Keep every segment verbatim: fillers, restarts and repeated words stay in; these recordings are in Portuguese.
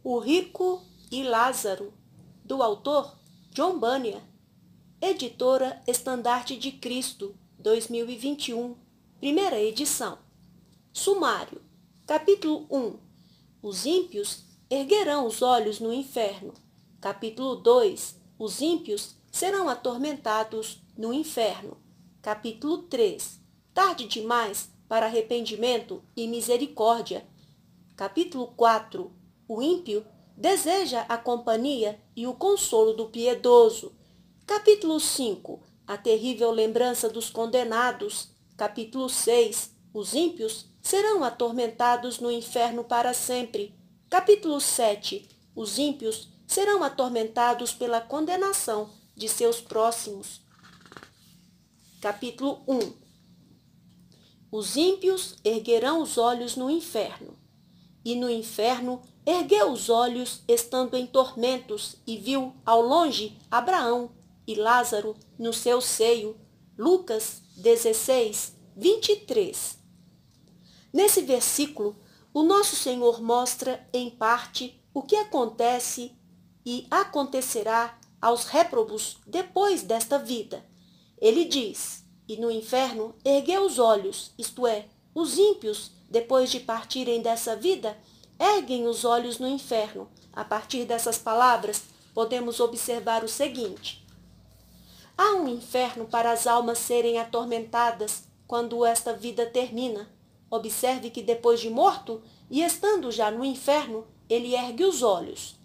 O Rico e Lázaro, do autor John Bunyan, editora Estandarte de Cristo, dois mil e vinte e um, primeira edição. Sumário. Capítulo um. Os ímpios erguerão os olhos no inferno. Capítulo dois. Os ímpios serão atormentados no inferno. Capítulo três. Tarde demais para arrependimento e misericórdia. Capítulo quatro. O ímpio deseja a companhia e o consolo do piedoso. Capítulo cinco. A terrível lembrança dos condenados. Capítulo seis. Os ímpios serão atormentados no inferno para sempre. Capítulo sete. Os ímpios serão atormentados pela condenação de seus próximos. Capítulo um. Os ímpios erguerão os olhos no inferno. E no inferno ergueu os olhos, estando em tormentos, e viu ao longe Abraão e Lázaro no seu seio. Lucas dezesseis, vinte e três. Nesse versículo, o nosso Senhor mostra, em parte, o que acontece e acontecerá aos réprobos depois desta vida. Ele diz: e no inferno ergueu os olhos, isto é, os ímpios, depois de partirem dessa vida, erguem os olhos no inferno. A partir dessas palavras, podemos observar o seguinte: há um inferno para as almas serem atormentadas quando esta vida termina. Observe que depois de morto, e estando já no inferno, ele ergue os olhos.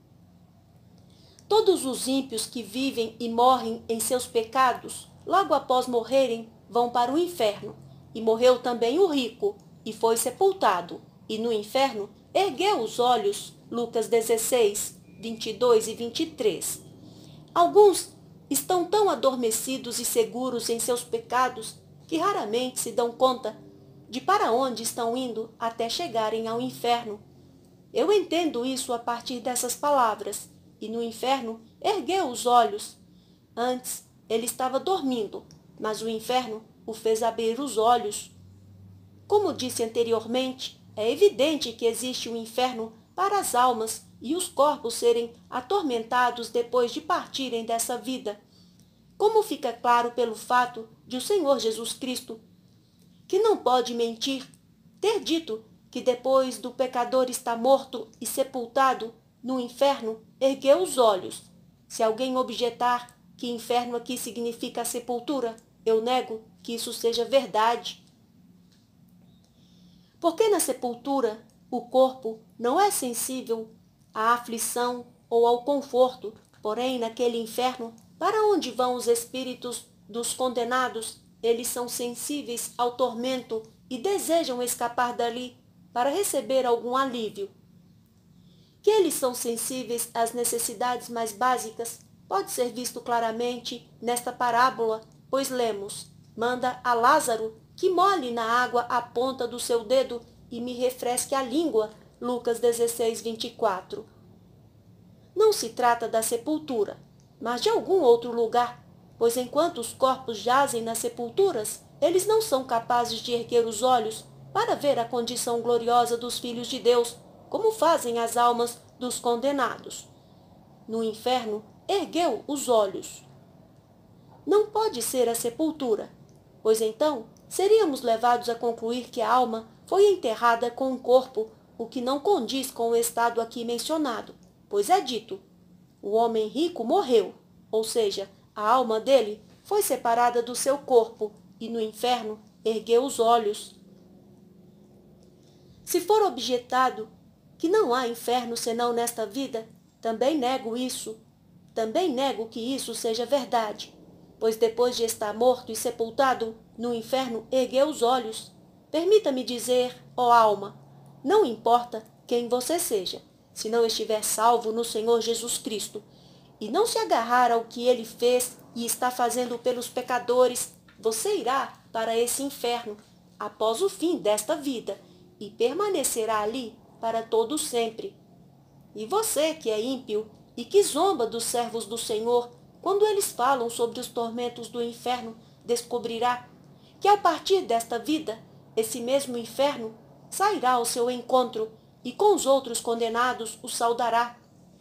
Todos os ímpios que vivem e morrem em seus pecados, logo após morrerem, vão para o inferno. E morreu também o rico, e foi sepultado, e no inferno ergueu os olhos. Lucas dezesseis, vinte e dois e vinte e três. Alguns estão tão adormecidos e seguros em seus pecados que raramente se dão conta de para onde estão indo até chegarem ao inferno. Eu entendo isso a partir dessas palavras. E no inferno ergueu os olhos. Antes ele estava dormindo, mas o inferno o fez abrir os olhos. Como disse anteriormente, é evidente que existe um inferno para as almas e os corpos serem atormentados depois de partirem dessa vida. Como fica claro pelo fato de o Senhor Jesus Cristo, que não pode mentir, ter dito que depois do pecador estar morto e sepultado no inferno, ergueu os olhos. Se alguém objetar que inferno aqui significa a sepultura, eu nego que isso seja verdade. Porque na sepultura o corpo não é sensível à aflição ou ao conforto, porém naquele inferno, para onde vão os espíritos dos condenados, eles são sensíveis ao tormento e desejam escapar dali para receber algum alívio. Que eles são sensíveis às necessidades mais básicas pode ser visto claramente nesta parábola, pois lemos: manda a Lázaro que molhe na água a ponta do seu dedo e me refresque a língua. Lucas dezesseis, vinte e quatro. Não se trata da sepultura, mas de algum outro lugar, pois enquanto os corpos jazem nas sepulturas, eles não são capazes de erguer os olhos para ver a condição gloriosa dos filhos de Deus, como fazem as almas dos condenados. No inferno, ergueu os olhos. Não pode ser a sepultura, pois então seríamos levados a concluir que a alma foi enterrada com o corpo, o que não condiz com o estado aqui mencionado, pois é dito: o homem rico morreu, ou seja, a alma dele foi separada do seu corpo e no inferno ergueu os olhos. Se for objetado que não há inferno senão nesta vida, também nego isso. Também nego que isso seja verdade, pois depois de estar morto e sepultado, no inferno ergueu os olhos. Permita-me dizer, ó alma, não importa quem você seja, se não estiver salvo no Senhor Jesus Cristo, e não se agarrar ao que ele fez e está fazendo pelos pecadores, você irá para esse inferno após o fim desta vida e permanecerá ali para todo sempre. E você que é ímpio e que zomba dos servos do Senhor, quando eles falam sobre os tormentos do inferno, descobrirá que ao partir desta vida, esse mesmo inferno sairá ao seu encontro e com os outros condenados o saudará,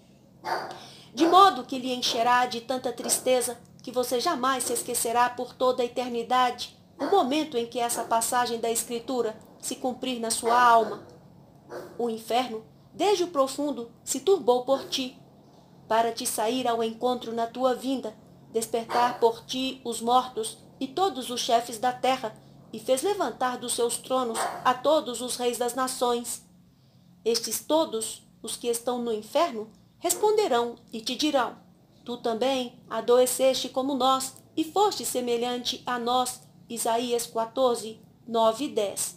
de modo que lhe encherá de tanta tristeza que você jamais se esquecerá por toda a eternidade o momento em que essa passagem da Escritura se cumprir na sua alma. O inferno, desde o profundo, se turbou por ti, para te sair ao encontro na tua vinda, despertar por ti os mortos e todos os chefes da terra, e fez levantar dos seus tronos a todos os reis das nações. Estes todos, os que estão no inferno, responderão e te dirão: tu também adoeceste como nós, e foste semelhante a nós. Isaías quatorze, nove e dez.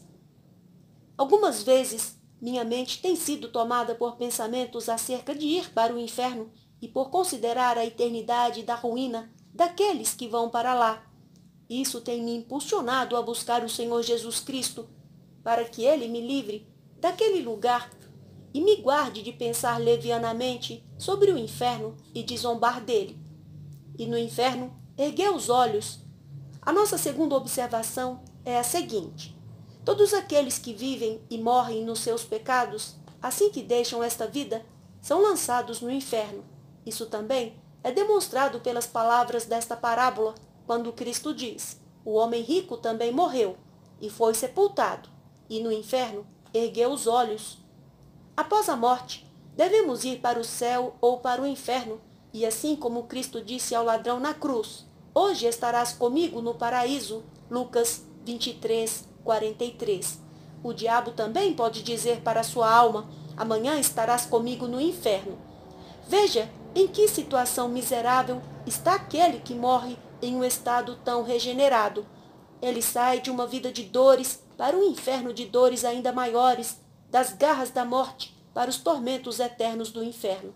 Algumas vezes, minha mente tem sido tomada por pensamentos acerca de ir para o inferno e por considerar a eternidade da ruína daqueles que vão para lá. Isso tem me impulsionado a buscar o Senhor Jesus Cristo, para que Ele me livre daquele lugar e me guarde de pensar levianamente sobre o inferno e de zombar dele. E no inferno, erguer os olhos. A nossa segunda observação é a seguinte: todos aqueles que vivem e morrem nos seus pecados, assim que deixam esta vida, são lançados no inferno. Isso também é demonstrado pelas palavras desta parábola, quando Cristo diz: o homem rico também morreu e foi sepultado, e no inferno ergueu os olhos. Após a morte, devemos ir para o céu ou para o inferno, e assim como Cristo disse ao ladrão na cruz: hoje estarás comigo no paraíso, Lucas vinte e três, quarenta e três. O diabo também pode dizer para a sua alma: amanhã estarás comigo no inferno. Veja em que situação miserável está aquele que morre em um estado tão regenerado. Ele sai de uma vida de dores para um inferno de dores ainda maiores, das garras da morte para os tormentos eternos do inferno.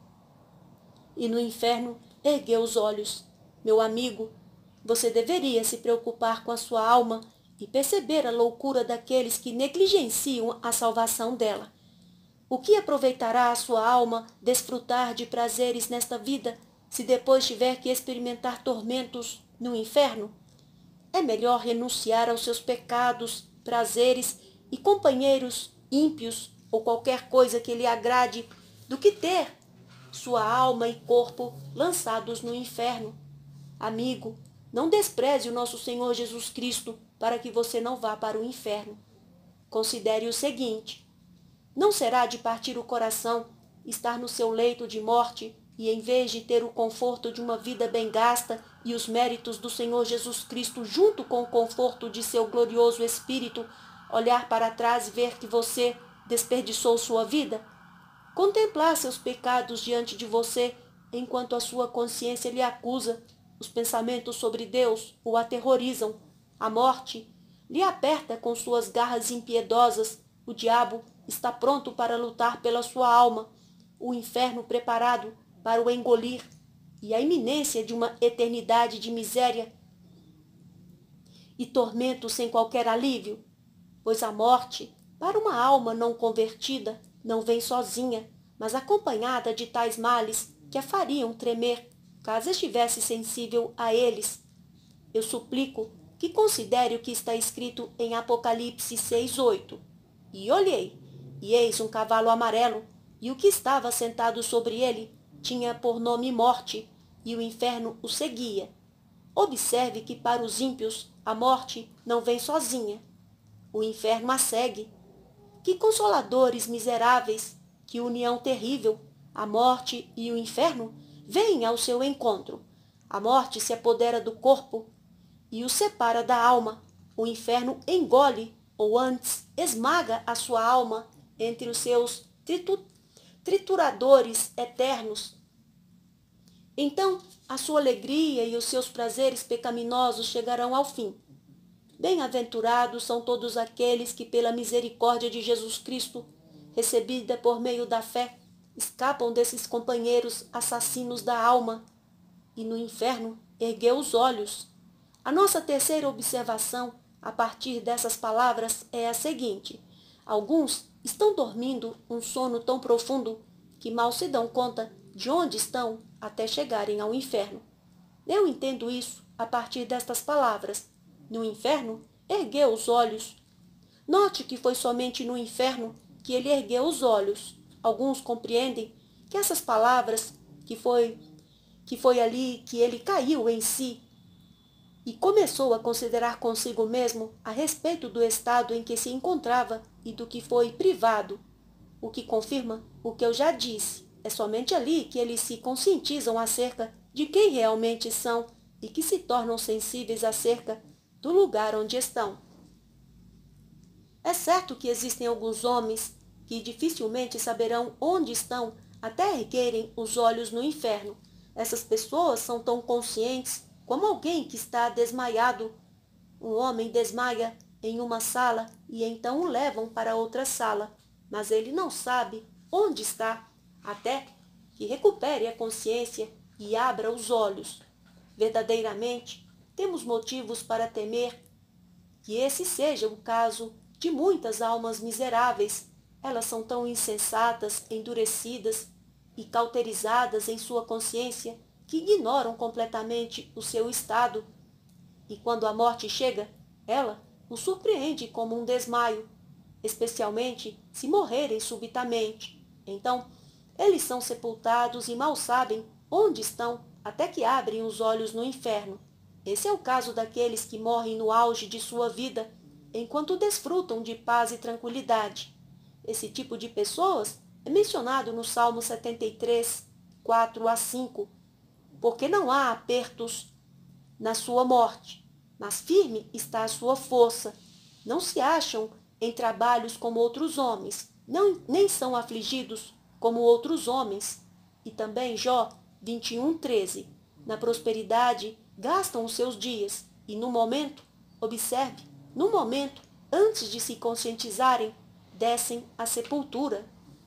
E no inferno ergueu os olhos. Meu amigo, você deveria se preocupar com a sua alma e perceber a loucura daqueles que negligenciam a salvação dela. O que aproveitará a sua alma desfrutar de prazeres nesta vida, se depois tiver que experimentar tormentos no inferno? É melhor renunciar aos seus pecados, prazeres e companheiros ímpios ou qualquer coisa que lhe agrade, do que ter sua alma e corpo lançados no inferno. Amigo, não despreze o nosso Senhor Jesus Cristo para que você não vá para o inferno. Considere o seguinte: não será de partir o coração estar no seu leito de morte e, em vez de ter o conforto de uma vida bem gasta e os méritos do Senhor Jesus Cristo junto com o conforto de seu glorioso Espírito, olhar para trás e ver que você desperdiçou sua vida? Contemplar seus pecados diante de você, enquanto a sua consciência lhe acusa, os pensamentos sobre Deus o aterrorizam, a morte lhe aperta com suas garras impiedosas, o diabo está pronto para lutar pela sua alma, o inferno preparado para o engolir, e a iminência de uma eternidade de miséria e tormento sem qualquer alívio, pois a morte, para uma alma não convertida, não vem sozinha, mas acompanhada de tais males que a fariam tremer, caso estivesse sensível a eles. Eu suplico que considere o que está escrito em Apocalipse seis, oito. E olhei, e eis um cavalo amarelo, e o que estava sentado sobre ele tinha por nome Morte, e o inferno o seguia. Observe que para os ímpios a morte não vem sozinha. O inferno a segue. Que consoladores miseráveis, que união terrível! A morte e o inferno vêm ao seu encontro. A morte se apodera do corpo e o separa da alma. O inferno engole, ou antes, esmaga a sua alma entre os seus tritu trituradores eternos. Então, a sua alegria e os seus prazeres pecaminosos chegarão ao fim. Bem-aventurados são todos aqueles que, pela misericórdia de Jesus Cristo, recebida por meio da fé, escapam desses companheiros assassinos da alma. E no inferno ergueu os olhos. A nossa terceira observação, a partir dessas palavras, é a seguinte: alguns estão dormindo um sono tão profundo que mal se dão conta de onde estão até chegarem ao inferno. Eu entendo isso a partir destas palavras. No inferno, ergueu os olhos. Note que foi somente no inferno que ele ergueu os olhos. Alguns compreendem que essas palavras, que foi, que foi ali que ele caiu em si e começou a considerar consigo mesmo a respeito do estado em que se encontrava e do que foi privado, o que confirma o que eu já disse. É somente ali que eles se conscientizam acerca de quem realmente são e que se tornam sensíveis acerca do lugar onde estão. É certo que existem alguns homens que dificilmente saberão onde estão até erguerem os olhos no inferno. Essas pessoas são tão conscientes como alguém que está desmaiado. Um homem desmaia em uma sala e então o levam para outra sala, mas ele não sabe onde está até que recupere a consciência e abra os olhos. Verdadeiramente, temos motivos para temer que esse seja o caso de muitas almas miseráveis. Elas são tão insensatas, endurecidas e cauterizadas em sua consciência que ignoram completamente o seu estado. E quando a morte chega, ela os surpreende como um desmaio, especialmente se morrerem subitamente. Então, eles são sepultados e mal sabem onde estão até que abrem os olhos no inferno. Esse é o caso daqueles que morrem no auge de sua vida, enquanto desfrutam de paz e tranquilidade. Esse tipo de pessoas é mencionado no Salmo setenta e três, quatro a cinco, porque não há apertos na sua morte, mas firme está a sua força. Não se acham em trabalhos como outros homens, não, nem são afligidos como outros homens. E também Jó vinte e um, treze. Na prosperidade gastam os seus dias, e no momento, observe, no momento, antes de se conscientizarem, descem à sepultura.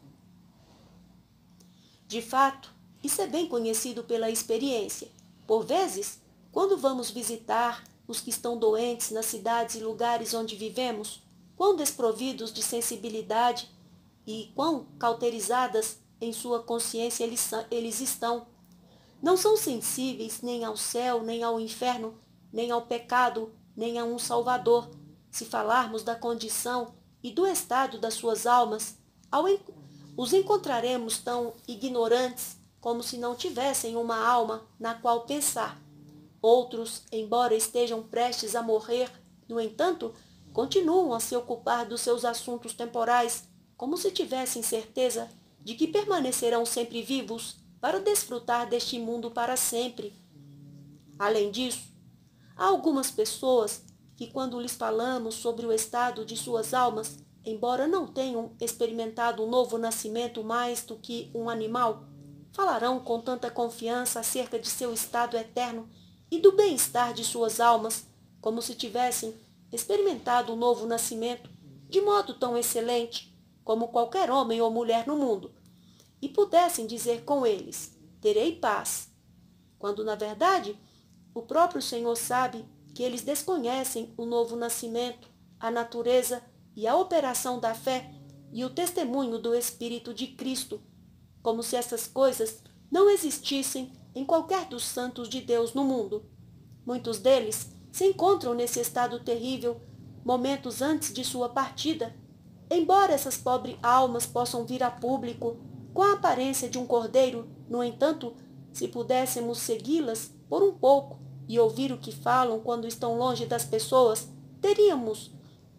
De fato, isso é bem conhecido pela experiência. Por vezes, quando vamos visitar os que estão doentes nas cidades e lugares onde vivemos, quão desprovidos de sensibilidade e quão cauterizadas em sua consciência eles, eles estão. Não são sensíveis nem ao céu, nem ao inferno, nem ao pecado, nem a um Salvador. Se falarmos da condição e do estado das suas almas, ao en... os encontraremos tão ignorantes como se não tivessem uma alma na qual pensar. Outros, embora estejam prestes a morrer, no entanto, continuam a se ocupar dos seus assuntos temporais, como se tivessem certeza de que permanecerão sempre vivos para desfrutar deste mundo para sempre. Além disso, há algumas pessoas que, quando lhes falamos sobre o estado de suas almas, embora não tenham experimentado um novo nascimento mais do que um animal, falarão com tanta confiança acerca de seu estado eterno e do bem-estar de suas almas, como se tivessem experimentado um novo nascimento de modo tão excelente como qualquer homem ou mulher no mundo, e pudessem dizer com eles: terei paz, quando na verdade o próprio Senhor sabe que eles desconhecem o novo nascimento, a natureza e a operação da fé e o testemunho do Espírito de Cristo, como se essas coisas não existissem em qualquer dos santos de Deus no mundo. Muitos deles se encontram nesse estado terrível momentos antes de sua partida. Embora essas pobres almas possam vir a público com a aparência de um cordeiro, no entanto, se pudéssemos segui-las por um pouco e ouvir o que falam quando estão longe das pessoas, teríamos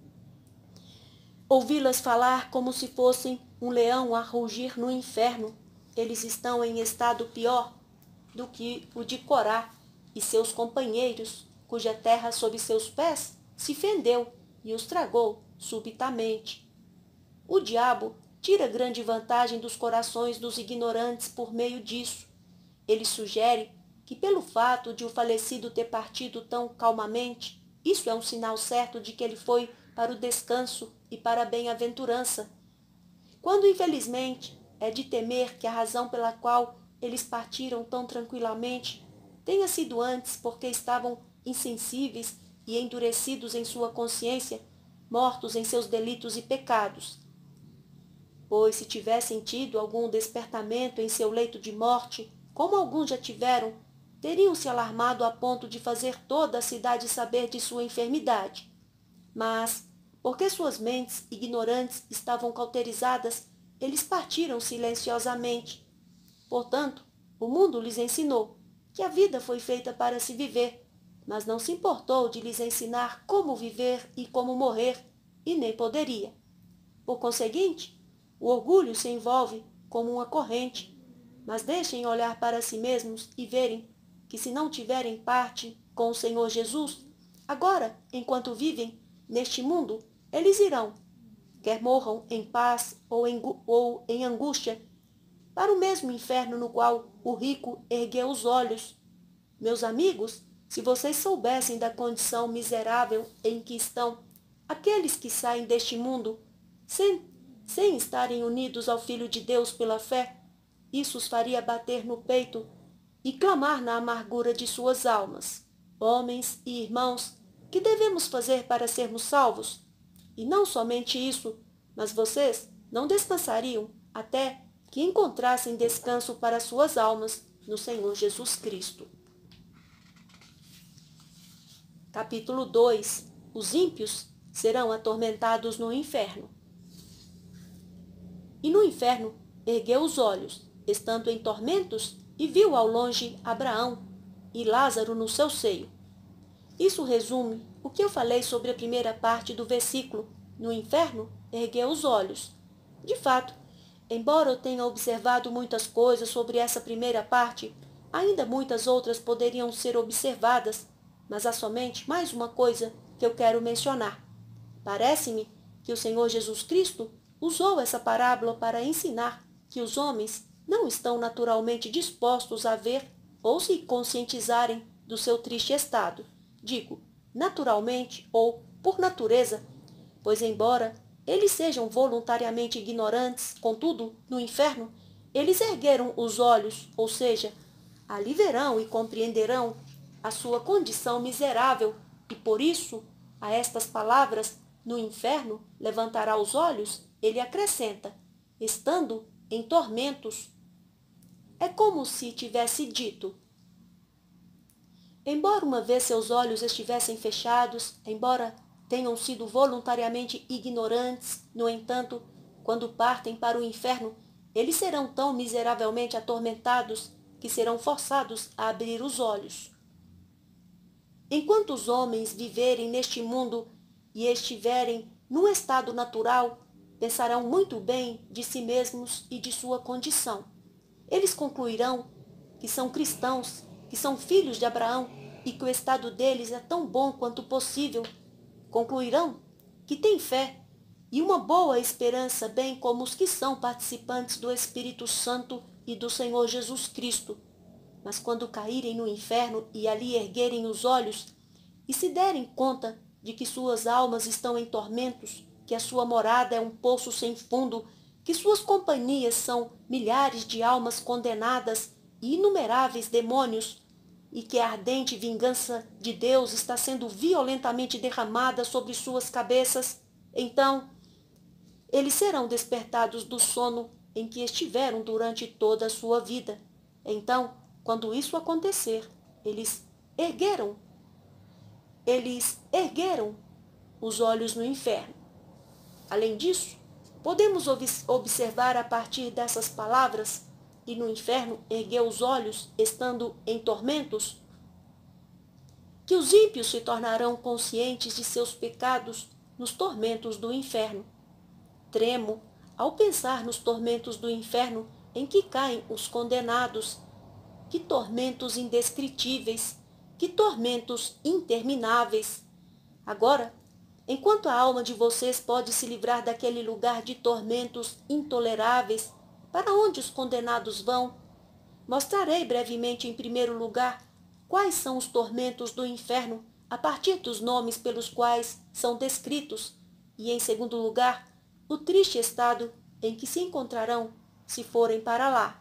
ouvi-las falar como se fossem um leão a rugir no inferno. Eles estão em estado pior do que o de Corá e seus companheiros, cuja terra sob seus pés se fendeu e os tragou subitamente. O diabo tira grande vantagem dos corações dos ignorantes por meio disso. Ele sugere que, pelo fato de o falecido ter partido tão calmamente, isso é um sinal certo de que ele foi para o descanso e para a bem-aventurança. Quando, infelizmente, é de temer que a razão pela qual eles partiram tão tranquilamente tenha sido antes porque estavam insensíveis e endurecidos em sua consciência, mortos em seus delitos e pecados. Pois se tivessem tido algum despertamento em seu leito de morte, como alguns já tiveram, teriam se alarmado a ponto de fazer toda a cidade saber de sua enfermidade. Mas, Porque suas mentes ignorantes estavam cauterizadas, eles partiram silenciosamente. Portanto, o mundo lhes ensinou que a vida foi feita para se viver, mas não se importou de lhes ensinar como viver e como morrer, e nem poderia. Por conseguinte, o orgulho se envolve como uma corrente, mas deixem olhar para si mesmos e verem que se não tiverem parte com o Senhor Jesus, agora, enquanto vivem neste mundo, eles irão, quer morram em paz ou em, ou em angústia, para o mesmo inferno no qual o rico ergueu os olhos. Meus amigos, se vocês soubessem da condição miserável em que estão aqueles que saem deste mundo sem, sem estarem unidos ao Filho de Deus pela fé, isso os faria bater no peito e clamar na amargura de suas almas. Homens e irmãos, que devemos fazer para sermos salvos? E não somente isso, mas vocês não descansariam até que encontrassem descanso para suas almas no Senhor Jesus Cristo. Capítulo dois. Os ímpios serão atormentados no inferno. E no inferno ergueu os olhos, estando em tormentos, e viu ao longe Abraão e Lázaro no seu seio. Isso resume o que eu falei sobre a primeira parte do versículo. No inferno ergueu os olhos. De fato, embora eu tenha observado muitas coisas sobre essa primeira parte, ainda muitas outras poderiam ser observadas, mas há somente mais uma coisa que eu quero mencionar. Parece-me que o Senhor Jesus Cristo usou essa parábola para ensinar que os homens não estão naturalmente dispostos a ver ou se conscientizarem do seu triste estado. Digo, naturalmente ou por natureza, pois embora eles sejam voluntariamente ignorantes, contudo, no inferno, eles ergueram os olhos, ou seja, ali verão e compreenderão a sua condição miserável, e por isso, a estas palavras, no inferno levantará os olhos, ele acrescenta, estando em tormentos. É como se tivesse dito, embora uma vez seus olhos estivessem fechados, embora tenham sido voluntariamente ignorantes, no entanto, quando partem para o inferno, eles serão tão miseravelmente atormentados que serão forçados a abrir os olhos. Enquanto os homens viverem neste mundo e estiverem num estado natural, pensarão muito bem de si mesmos e de sua condição. Eles concluirão que são cristãos, que são filhos de Abraão e que o estado deles é tão bom quanto possível. Concluirão que têm fé e uma boa esperança, bem como os que são participantes do Espírito Santo e do Senhor Jesus Cristo. Mas quando caírem no inferno e ali erguerem os olhos e se derem conta de que suas almas estão em tormentos, que a sua morada é um poço sem fundo, que suas companhias são milhares de almas condenadas e inumeráveis demônios, e que a ardente vingança de Deus está sendo violentamente derramada sobre suas cabeças, então eles serão despertados do sono em que estiveram durante toda a sua vida. Então, quando isso acontecer, eles ergueram, eles ergueram os olhos no inferno. Além disso, podemos observar a partir dessas palavras, e no inferno ergueu os olhos, estando em tormentos, que os ímpios se tornarão conscientes de seus pecados nos tormentos do inferno. Tremo ao pensar nos tormentos do inferno em que caem os condenados. Que tormentos indescritíveis, que tormentos intermináveis. Agora, enquanto a alma de vocês pode se livrar daquele lugar de tormentos intoleráveis, para onde os condenados vão, mostrarei brevemente, em primeiro lugar, quais são os tormentos do inferno a partir dos nomes pelos quais são descritos, e, em segundo lugar, o triste estado em que se encontrarão se forem para lá.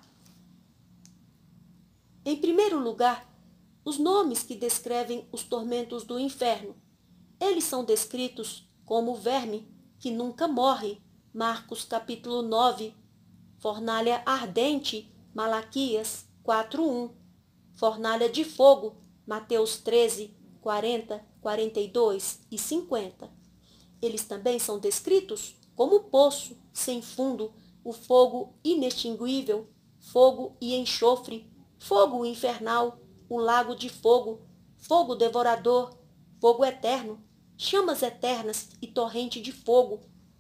Em primeiro lugar, os nomes que descrevem os tormentos do inferno. Eles são descritos como o verme que nunca morre, Marcos capítulo nove, fornalha ardente, Malaquias quatro, um, fornalha de fogo, Mateus treze, quarenta, quarenta e dois e cinquenta. eles também são descritos como poço sem fundo, o fogo inextinguível, fogo e enxofre, fogo infernal, o lago de fogo, fogo devorador, fogo eterno, chamas eternas e torrente de fogo.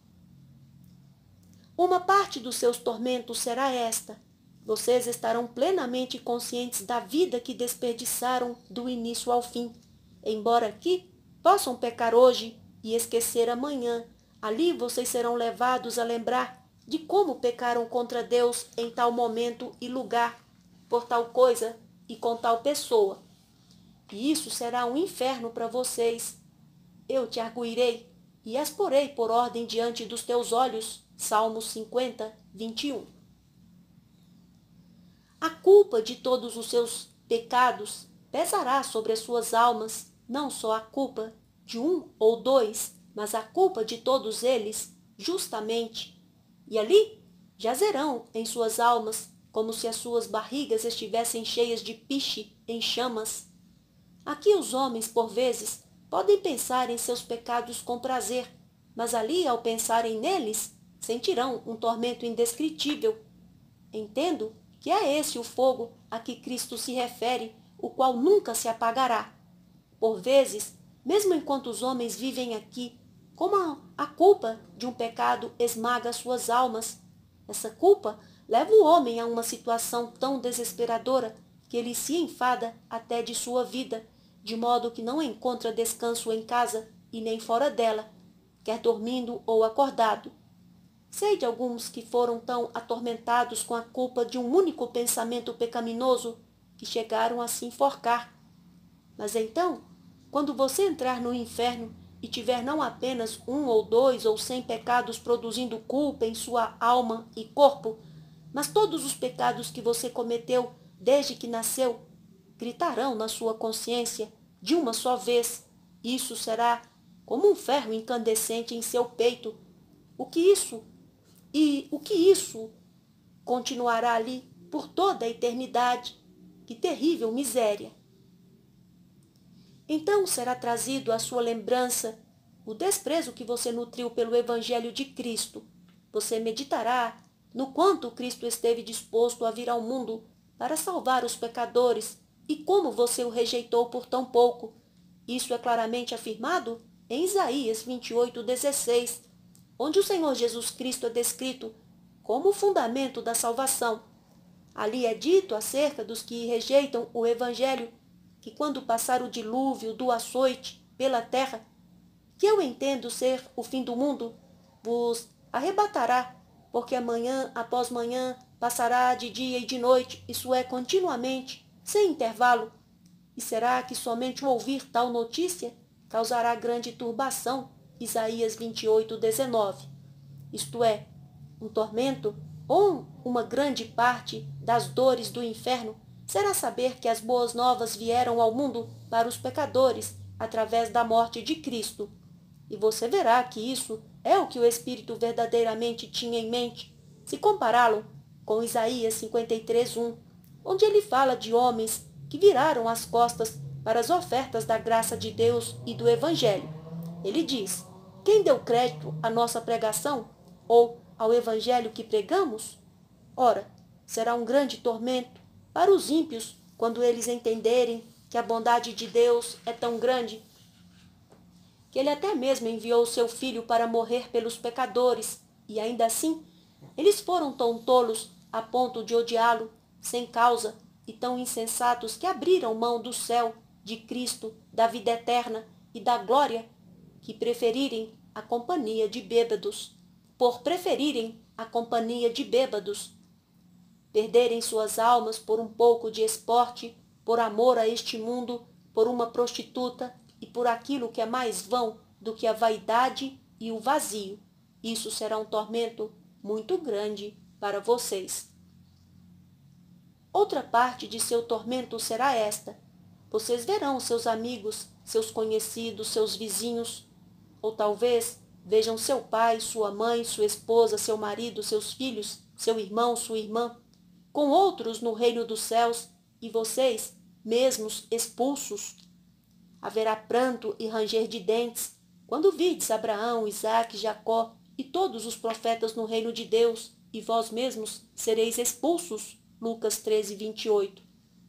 Uma parte dos seus tormentos será esta: vocês estarão plenamente conscientes da vida que desperdiçaram do início ao fim. Embora aqui possam pecar hoje e esquecer amanhã, ali vocês serão levados a lembrar de como pecaram contra Deus em tal momento e lugar, por tal coisa e com tal pessoa. E isso será um inferno para vocês. Eu te arguirei e as porei por ordem diante dos teus olhos. Salmos cinquenta, vinte e um. A culpa de todos os seus pecados pesará sobre as suas almas, não só a culpa de um ou dois, mas a culpa de todos eles, justamente. E ali jazerão em suas almas, como se as suas barrigas estivessem cheias de piche em chamas. Aqui os homens, por vezes, podem pensar em seus pecados com prazer, mas ali, ao pensarem neles, sentirão um tormento indescritível. Entendo que é esse o fogo a que Cristo se refere, o qual nunca se apagará. Por vezes, mesmo enquanto os homens vivem aqui, como a culpa de um pecado esmaga suas almas, essa culpa leva o homem a uma situação tão desesperadora que ele se enfada até de sua vida, de modo que não encontra descanso em casa e nem fora dela, quer dormindo ou acordado. Sei de alguns que foram tão atormentados com a culpa de um único pensamento pecaminoso que chegaram a se enforcar. Mas então, quando você entrar no inferno e tiver não apenas um ou dois ou cem pecados produzindo culpa em sua alma e corpo, mas todos os pecados que você cometeu desde que nasceu, gritarão na sua consciência de uma só vez. Isso será como um ferro incandescente em seu peito. O que isso E o que isso continuará ali por toda a eternidade? Que terrível miséria! Então será trazido à sua lembrança o desprezo que você nutriu pelo Evangelho de Cristo. Você meditará no quanto Cristo esteve disposto a vir ao mundo para salvar os pecadores e como você o rejeitou por tão pouco. Isso é claramente afirmado em Isaías vinte e oito, dezesseis, onde o Senhor Jesus Cristo é descrito como o fundamento da salvação. Ali é dito acerca dos que rejeitam o Evangelho, que quando passar o dilúvio do açoite pela terra, que eu entendo ser o fim do mundo, vos arrebatará, porque amanhã após manhã passará de dia e de noite, isso é, continuamente, sem intervalo. E será que somente o ouvir tal notícia causará grande turbação? Isaías vinte e oito, dezenove. Isto é, um tormento ou uma grande parte das dores do inferno será saber que as boas novas vieram ao mundo para os pecadores através da morte de Cristo. E você verá que isso é o que o Espírito verdadeiramente tinha em mente, se compará-lo com Isaías cinquenta e três, um, onde ele fala de homens que viraram as costas para as ofertas da graça de Deus e do Evangelho. Ele diz: quem deu crédito à nossa pregação ou ao Evangelho que pregamos? Ora, será um grande tormento para os ímpios quando eles entenderem que a bondade de Deus é tão grande que ele até mesmo enviou o seu Filho para morrer pelos pecadores, e ainda assim eles foram tão tolos a ponto de odiá-lo sem causa e tão insensatos que abriram mão do céu, de Cristo, da vida eterna e da glória, que preferirem a companhia de bêbados, por preferirem a companhia de bêbados, perderem suas almas por um pouco de esporte, por amor a este mundo, por uma prostituta e por aquilo que é mais vão do que a vaidade e o vazio. Isso será um tormento muito grande para vocês. Outra parte de seu tormento será esta: vocês verão seus amigos, seus conhecidos, seus vizinhos, ou talvez vejam seu pai, sua mãe, sua esposa, seu marido, seus filhos, seu irmão, sua irmã, com outros no reino dos céus, e vocês mesmos expulsos. Haverá pranto e ranger de dentes, Quando virdes Abraão, Isaque, Jacó e todos os profetas no reino de Deus, e vós mesmos sereis expulsos. Lucas treze, vinte e oito.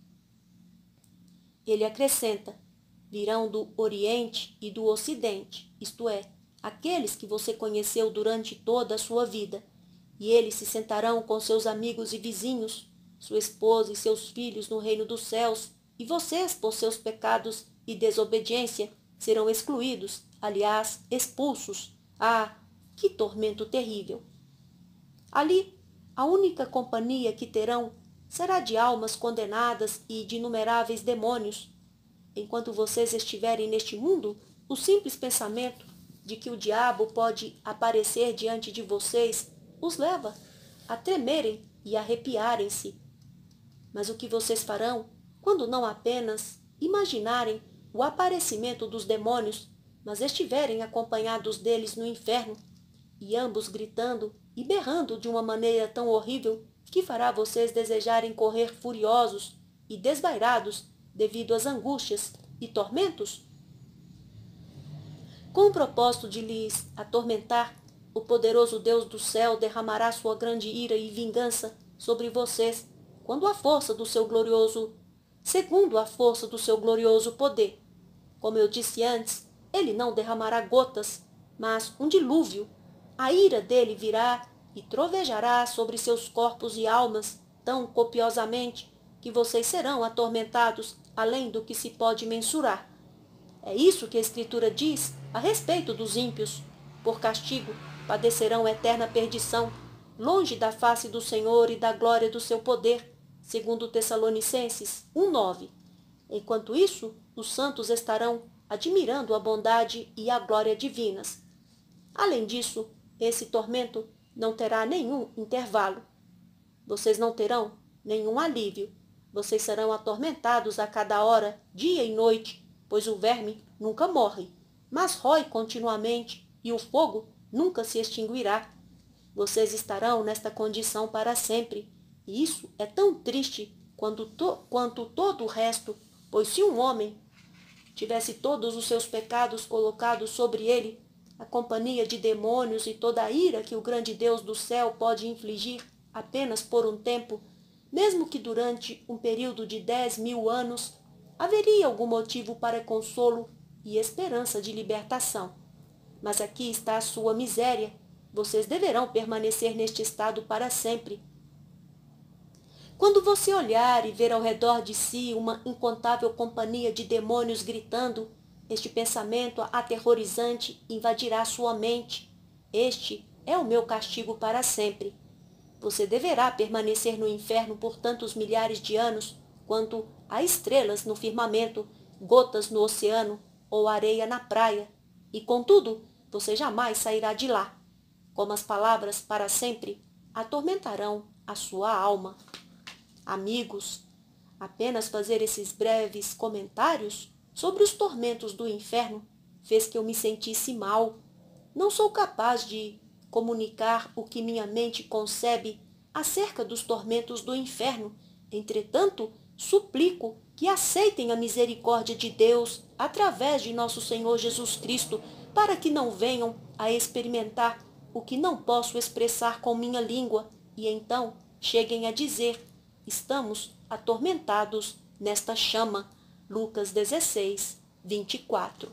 Ele acrescenta: virão do Oriente e do Ocidente, isto é, aqueles que você conheceu durante toda a sua vida, e eles se sentarão com seus amigos e vizinhos, sua esposa e seus filhos no reino dos céus, e vocês, por seus pecados e desobediência, serão excluídos, aliás, expulsos. Ah, que tormento terrível! Ali, a única companhia que terão será de almas condenadas e de inumeráveis demônios. Enquanto vocês estiverem neste mundo, o simples pensamento de que o diabo pode aparecer diante de vocês os leva a tremerem e arrepiarem-se. Mas o que vocês farão quando não apenas imaginarem o aparecimento dos demônios, mas estiverem acompanhados deles no inferno, e ambos gritando e berrando de uma maneira tão horrível que fará vocês desejarem correr furiosos e desvairados devido às angústias e tormentos? Com o propósito de lhes atormentar, o poderoso Deus do céu derramará sua grande ira e vingança sobre vocês, quando a força do seu glorioso, segundo a força do seu glorioso poder. Como eu disse antes, ele não derramará gotas, mas um dilúvio. A ira dele virá e trovejará sobre seus corpos e almas tão copiosamente que vocês serão atormentados além do que se pode mensurar. É isso que a Escritura diz a respeito dos ímpios. Por castigo, padecerão eterna perdição, longe da face do Senhor e da glória do seu poder, segundo Tessalonicenses um, nove. Enquanto isso, os santos estarão admirando a bondade e a glória divinas. Além disso, esse tormento não terá nenhum intervalo. Vocês não terão nenhum alívio. Vocês serão atormentados a cada hora, dia e noite, pois o verme nunca morre, mas rói continuamente, e o fogo nunca se extinguirá. Vocês estarão nesta condição para sempre, e isso é tão triste quanto, to, quanto todo o resto, pois se um homem tivesse todos os seus pecados colocados sobre ele, a companhia de demônios e toda a ira que o grande Deus do céu pode infligir apenas por um tempo, mesmo que durante um período de dez mil anos, haveria algum motivo para consolo e esperança de libertação. Mas aqui está a sua miséria. Vocês deverão permanecer neste estado para sempre. Quando você olhar e ver ao redor de si uma incontável companhia de demônios gritando, este pensamento aterrorizante invadirá sua mente. Este é o meu castigo para sempre. Você deverá permanecer no inferno por tantos milhares de anos, quanto há estrelas no firmamento, gotas no oceano ou areia na praia. E, contudo, você jamais sairá de lá. Como as palavras para sempre atormentarão a sua alma. Amigos, apenas fazer esses breves comentários sobre os tormentos do inferno fez que eu me sentisse mal. Não sou capaz de comunicar o que minha mente concebe acerca dos tormentos do inferno. Entretanto, suplico que aceitem a misericórdia de Deus através de nosso Senhor Jesus Cristo, para que não venham a experimentar o que não posso expressar com minha língua, e então cheguem a dizer: estamos atormentados nesta chama. Lucas dezesseis, vinte e quatro.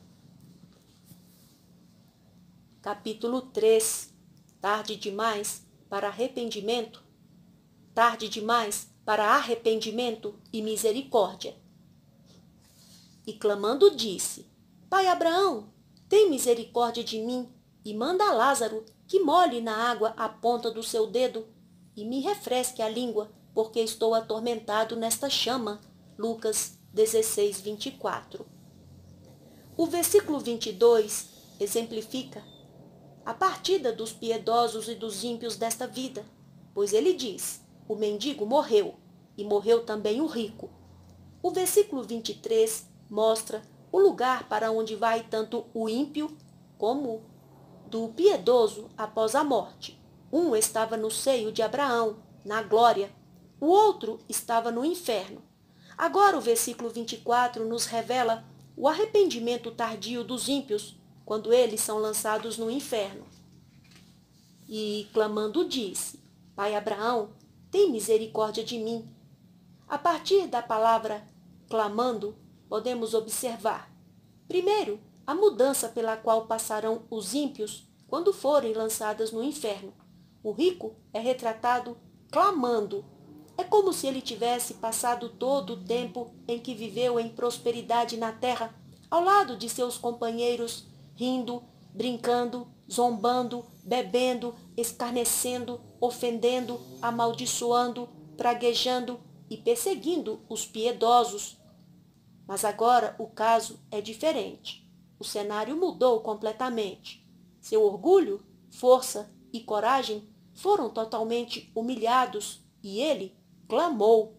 Capítulo três. Tarde demais para arrependimento. Tarde demais para arrependimento e misericórdia. E clamando disse: Pai Abraão, tem misericórdia de mim e manda a Lázaro que molhe na água a ponta do seu dedo e me refresque a língua, porque estou atormentado nesta chama. Lucas dezesseis, vinte e quatro. O versículo vinte e dois exemplifica a partida dos piedosos e dos ímpios desta vida, pois ele diz: o mendigo morreu, e morreu também o rico. O versículo vinte e três mostra o lugar para onde vai tanto o ímpio como do piedoso após a morte. Um estava no seio de Abraão, na glória. O outro estava no inferno. Agora o versículo vinte e quatro nos revela o arrependimento tardio dos ímpios, quando eles são lançados no inferno. E, clamando, disse: Pai Abraão, tem misericórdia de mim. A partir da palavra clamando, podemos observar, primeiro, a mudança pela qual passarão os ímpios quando forem lançados no inferno. O rico é retratado clamando. É como se ele tivesse passado todo o tempo em que viveu em prosperidade na terra, ao lado de seus companheiros, rindo, brincando, zombando, bebendo, escarnecendo, ofendendo, amaldiçoando, praguejando e perseguindo os piedosos. Mas agora o caso é diferente. O cenário mudou completamente. Seu orgulho, força e coragem foram totalmente humilhados e ele clamou.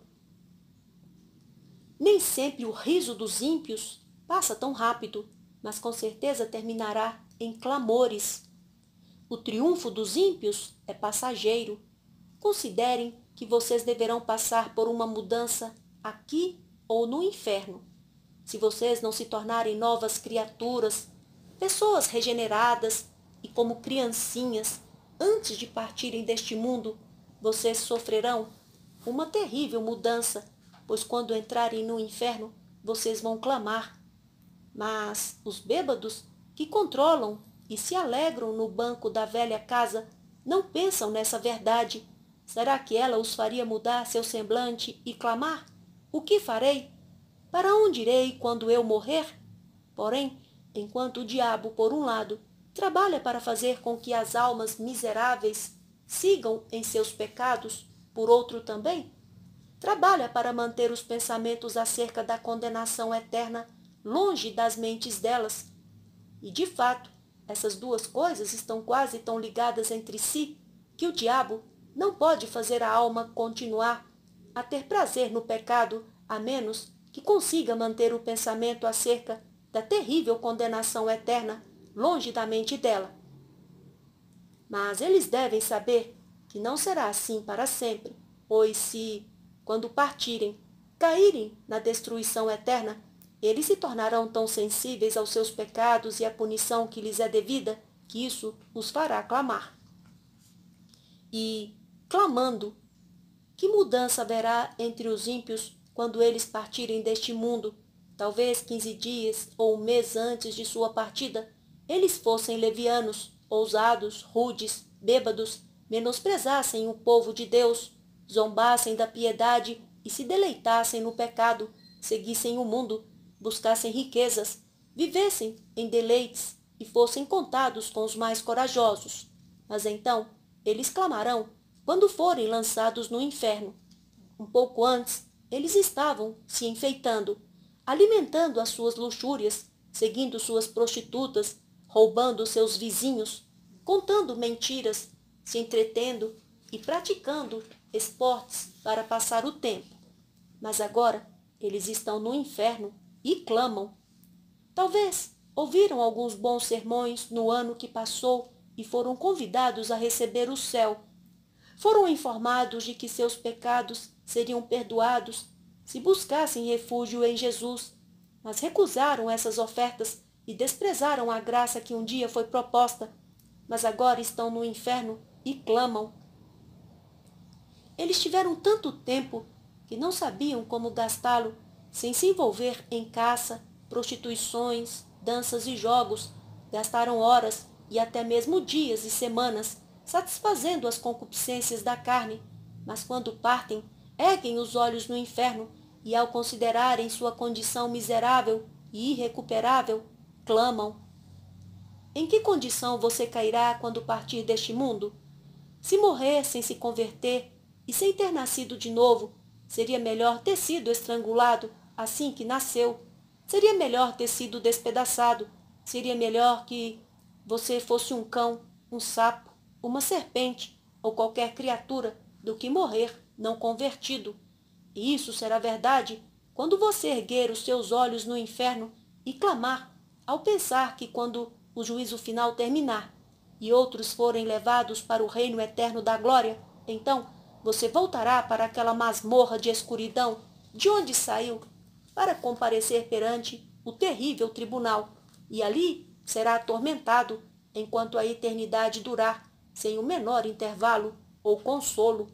Nem sempre o riso dos ímpios passa tão rápido, mas com certeza terminará em clamores. O triunfo dos ímpios é passageiro. Considerem que vocês deverão passar por uma mudança aqui ou no inferno. Se vocês não se tornarem novas criaturas, pessoas regeneradas e como criancinhas, antes de partirem deste mundo, vocês sofrerão uma terrível mudança, pois quando entrarem no inferno, vocês vão clamar. Mas os bêbados que controlam e se alegram no banco da velha casa não pensam nessa verdade. Será que ela os faria mudar seu semblante e clamar? O que farei? Para onde irei quando eu morrer? Porém, enquanto o diabo, por um lado, trabalha para fazer com que as almas miseráveis sigam em seus pecados, por outro também, trabalha para manter os pensamentos acerca da condenação eterna longe das mentes delas. E, de fato, essas duas coisas estão quase tão ligadas entre si que o diabo não pode fazer a alma continuar a ter prazer no pecado, a menos que consiga manter o pensamento acerca da terrível condenação eterna longe da mente dela. Mas eles devem saber que não será assim para sempre, pois se, quando partirem, caírem na destruição eterna, eles se tornarão tão sensíveis aos seus pecados e à punição que lhes é devida, que isso os fará clamar. E, clamando, que mudança haverá entre os ímpios quando eles partirem deste mundo? Talvez quinze dias ou um mês antes de sua partida, eles fossem levianos, ousados, rudes, bêbados, menosprezassem o povo de Deus, zombassem da piedade e se deleitassem no pecado, seguissem o mundo, buscassem riquezas, vivessem em deleites e fossem contados com os mais corajosos. Mas então eles clamarão quando forem lançados no inferno. Um pouco antes, eles estavam se enfeitando, alimentando as suas luxúrias, seguindo suas prostitutas, roubando seus vizinhos, contando mentiras, se entretendo e praticando esportes para passar o tempo. Mas agora eles estão no inferno e clamam. Talvez ouviram alguns bons sermões no ano que passou e foram convidados a receber o céu. Foram informados de que seus pecados seriam perdoados se buscassem refúgio em Jesus, mas recusaram essas ofertas e desprezaram a graça que um dia foi proposta, mas agora estão no inferno e clamam. Eles tiveram tanto tempo que não sabiam como gastá-lo sem se envolver em caça, prostituições, danças e jogos. Gastaram horas e até mesmo dias e semanas satisfazendo as concupiscências da carne, mas quando partem, erguem os olhos no inferno e, ao considerarem sua condição miserável e irrecuperável, clamam. Em que condição você cairá quando partir deste mundo? Se morrer sem se converter e sem ter nascido de novo, seria melhor ter sido estrangulado assim que nasceu. Seria melhor ter sido despedaçado. Seria melhor que você fosse um cão, um sapo, uma serpente ou qualquer criatura do que morrer não convertido. E isso será verdade quando você erguer os seus olhos no inferno e clamar ao pensar que quando o juízo final terminar e outros forem levados para o reino eterno da glória, então você voltará para aquela masmorra de escuridão de onde saiu para comparecer perante o terrível tribunal, e ali será atormentado enquanto a eternidade durar, sem o menor intervalo ou consolo.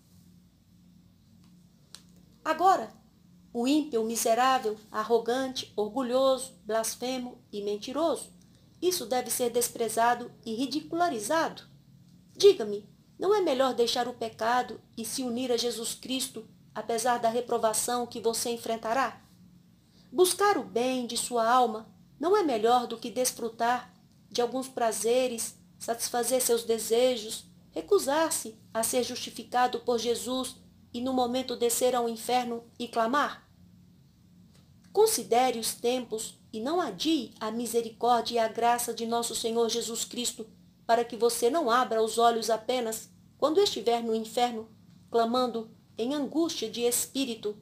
Agora, o ímpio, miserável, arrogante, orgulhoso, blasfemo e mentiroso, isso deve ser desprezado e ridicularizado. Diga-me, não é melhor deixar o pecado e se unir a Jesus Cristo, apesar da reprovação que você enfrentará? Buscar o bem de sua alma não é melhor do que desfrutar de alguns prazeres, satisfazer seus desejos, recusar-se a ser justificado por Jesus e no momento descer ao inferno e clamar? Considere os tempos e não adie a misericórdia e a graça de nosso Senhor Jesus Cristo, para que você não abra os olhos apenas quando estiver no inferno, clamando em angústia de espírito.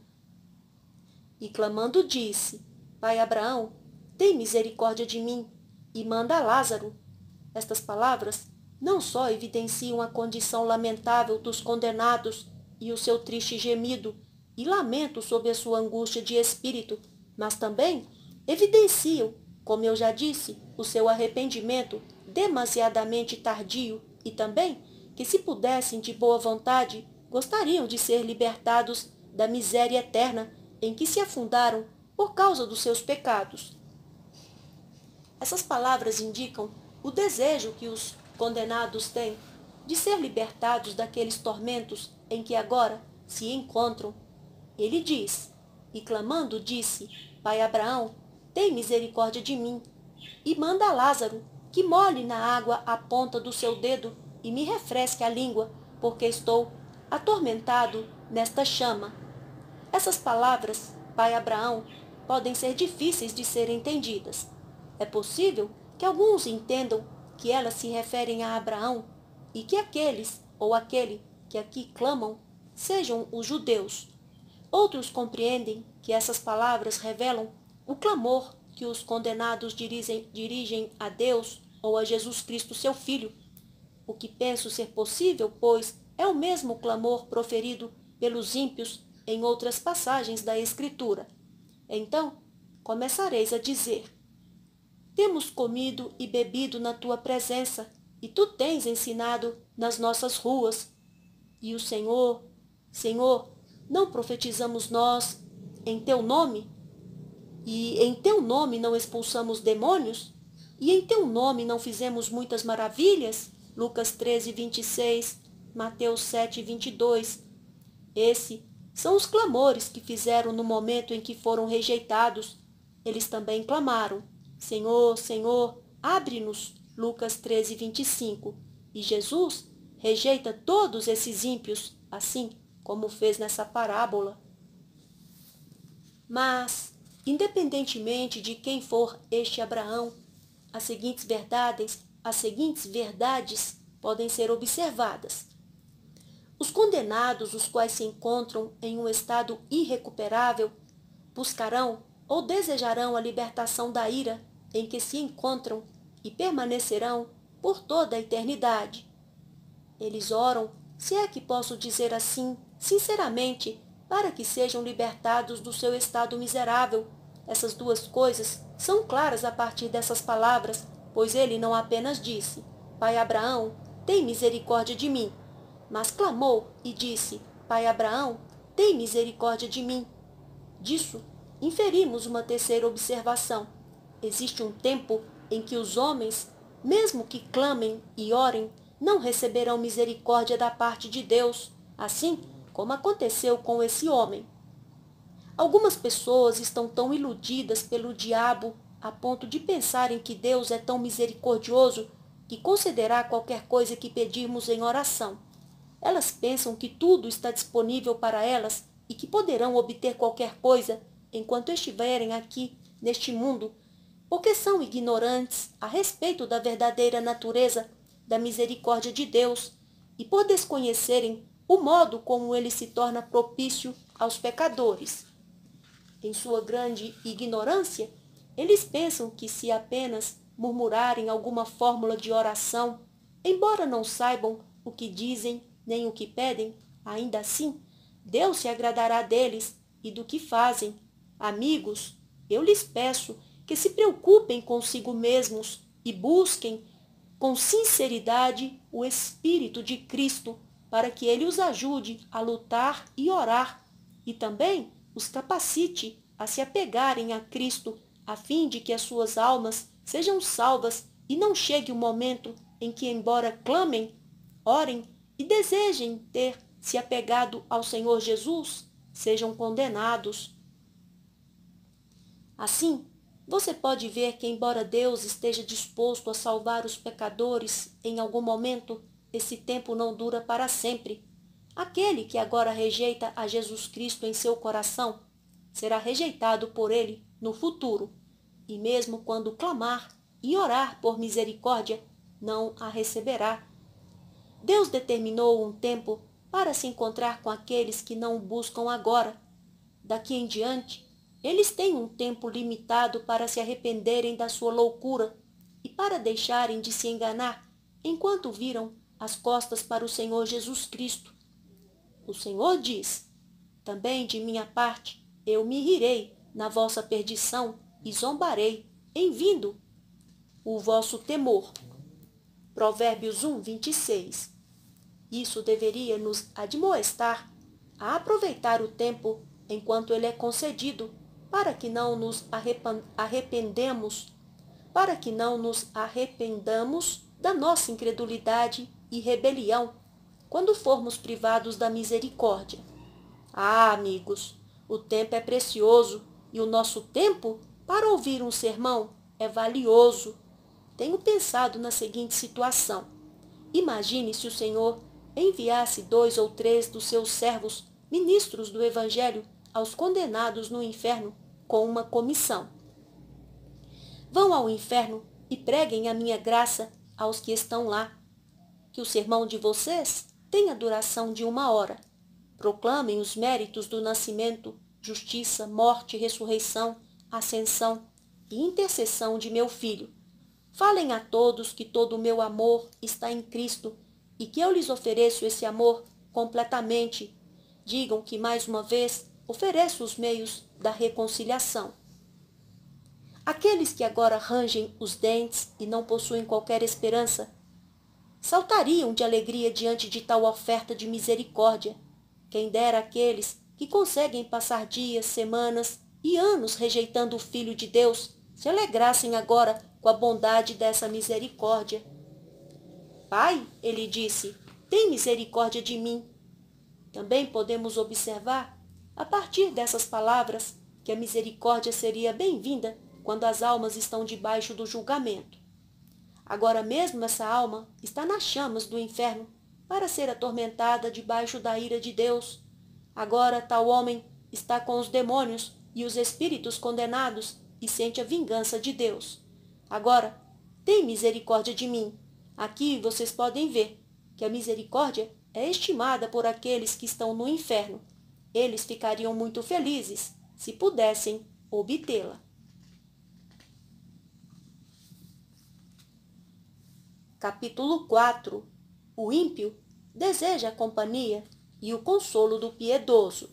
E clamando disse: Pai Abraão, tem misericórdia de mim e manda Lázaro. Estas palavras não só evidenciam a condição lamentável dos condenados e o seu triste gemido e lamento sobre a sua angústia de espírito, mas também evidenciam, como eu já disse, o seu arrependimento demasiadamente tardio e também que, se pudessem de boa vontade, gostariam de ser libertados da miséria eterna em que se afundaram por causa dos seus pecados. Essas palavras indicam o desejo que os condenados têm de ser libertados daqueles tormentos em que agora se encontram. Ele diz, e clamando disse: Pai Abraão, tem misericórdia de mim, e manda a Lázaro que molhe na água a ponta do seu dedo e me refresque a língua, porque estou atormentado nesta chama. Essas palavras, Pai Abraão, podem ser difíceis de ser entendidas. É possível que alguns entendam que elas se referem a Abraão e que aqueles ou aquele que aqui clamam sejam os judeus. Outros compreendem que essas palavras revelam o clamor que os condenados dirigem, dirigem a Deus ou a Jesus Cristo, seu Filho. O que penso ser possível, pois, é o mesmo clamor proferido pelos ímpios em outras passagens da Escritura. Então, começareis a dizer: Temos comido e bebido na tua presença, e tu tens ensinado nas nossas ruas. E o Senhor, Senhor, não profetizamos nós em teu nome? E em teu nome não expulsamos demônios? E em teu nome não fizemos muitas maravilhas? Lucas treze, vinte e seis, Mateus sete, vinte e dois. Esse são os clamores que fizeram no momento em que foram rejeitados. Eles também clamaram: Senhor, Senhor, abre-nos. Lucas treze, vinte e cinco. E Jesus rejeita todos esses ímpios, assim como fez nessa parábola. Mas, independentemente de quem for este Abraão, as seguintes verdades, as seguintes verdades podem ser observadas. Os condenados, os quais se encontram em um estado irrecuperável, buscarão ou desejarão a libertação da ira em que se encontram e permanecerão por toda a eternidade. Eles oram, se é que posso dizer assim, sinceramente, para que sejam libertados do seu estado miserável. Essas duas coisas são claras a partir dessas palavras, pois ele não apenas disse: Pai Abraão, tem misericórdia de mim, mas clamou e disse: Pai Abraão, tem misericórdia de mim. Disso, inferimos uma terceira observação. Existe um tempo em que os homens, mesmo que clamem e orem, não receberão misericórdia da parte de Deus, assim como aconteceu com esse homem. Algumas pessoas estão tão iludidas pelo diabo a ponto de pensarem que Deus é tão misericordioso que concederá qualquer coisa que pedirmos em oração. Elas pensam que tudo está disponível para elas e que poderão obter qualquer coisa enquanto estiverem aqui neste mundo, porque são ignorantes a respeito da verdadeira natureza da misericórdia de Deus e por desconhecerem o modo como ele se torna propício aos pecadores. Em sua grande ignorância, eles pensam que se apenas murmurarem alguma fórmula de oração, embora não saibam o que dizem nem o que pedem, ainda assim, Deus se agradará deles e do que fazem. Amigos, eu lhes peço que se preocupem consigo mesmos e busquem com sinceridade o Espírito de Cristo para que ele os ajude a lutar e orar e também os capacite a se apegarem a Cristo a fim de que as suas almas sejam salvas e não chegue o momento em que, embora clamem, orem e desejem ter se apegado ao Senhor Jesus, sejam condenados. Assim, você pode ver que, embora Deus esteja disposto a salvar os pecadores em algum momento, esse tempo não dura para sempre. Aquele que agora rejeita a Jesus Cristo em seu coração será rejeitado por ele no futuro, e mesmo quando clamar e orar por misericórdia, não a receberá. Deus determinou um tempo para se encontrar com aqueles que não o buscam agora. Daqui em diante, eles têm um tempo limitado para se arrependerem da sua loucura e para deixarem de se enganar enquanto viram as costas para o Senhor Jesus Cristo. O Senhor diz: também de minha parte eu me rirei na vossa perdição e zombarei em vindo o vosso temor. Provérbios um, vinte e seis. Isso deveria nos admoestar a aproveitar o tempo enquanto ele é concedido, para que não nos arrependemos, para que não nos arrependamos da nossa incredulidade e rebelião, quando formos privados da misericórdia. Ah, amigos, o tempo é precioso e o nosso tempo para ouvir um sermão é valioso. Tenho pensado na seguinte situação. Imagine se o Senhor enviasse dois ou três dos seus servos, ministros do Evangelho, aos condenados no inferno com uma comissão. Vão ao inferno e preguem a minha graça aos que estão lá. Que o sermão de vocês tenha duração de uma hora. Proclamem os méritos do nascimento, justiça, morte, ressurreição, ascensão e intercessão de meu Filho. Falem a todos que todo o meu amor está em Cristo e que eu lhes ofereço esse amor completamente. Digam que, mais uma vez, ofereço os meios da reconciliação. Aqueles que agora rangem os dentes e não possuem qualquer esperança, saltariam de alegria diante de tal oferta de misericórdia. Quem dera aqueles que conseguem passar dias, semanas e anos rejeitando o Filho de Deus, se alegrassem agora com a bondade dessa misericórdia. Pai, ele disse, tem misericórdia de mim. Também podemos observar, a partir dessas palavras, que a misericórdia seria bem-vinda quando as almas estão debaixo do julgamento. Agora mesmo essa alma está nas chamas do inferno para ser atormentada debaixo da ira de Deus. Agora tal homem está com os demônios e os espíritos condenados e sente a vingança de Deus. Agora, tem misericórdia de mim. Aqui vocês podem ver que a misericórdia é estimada por aqueles que estão no inferno. Eles ficariam muito felizes se pudessem obtê-la. Capítulo quatro. O ímpio deseja a companhia e o consolo do piedoso.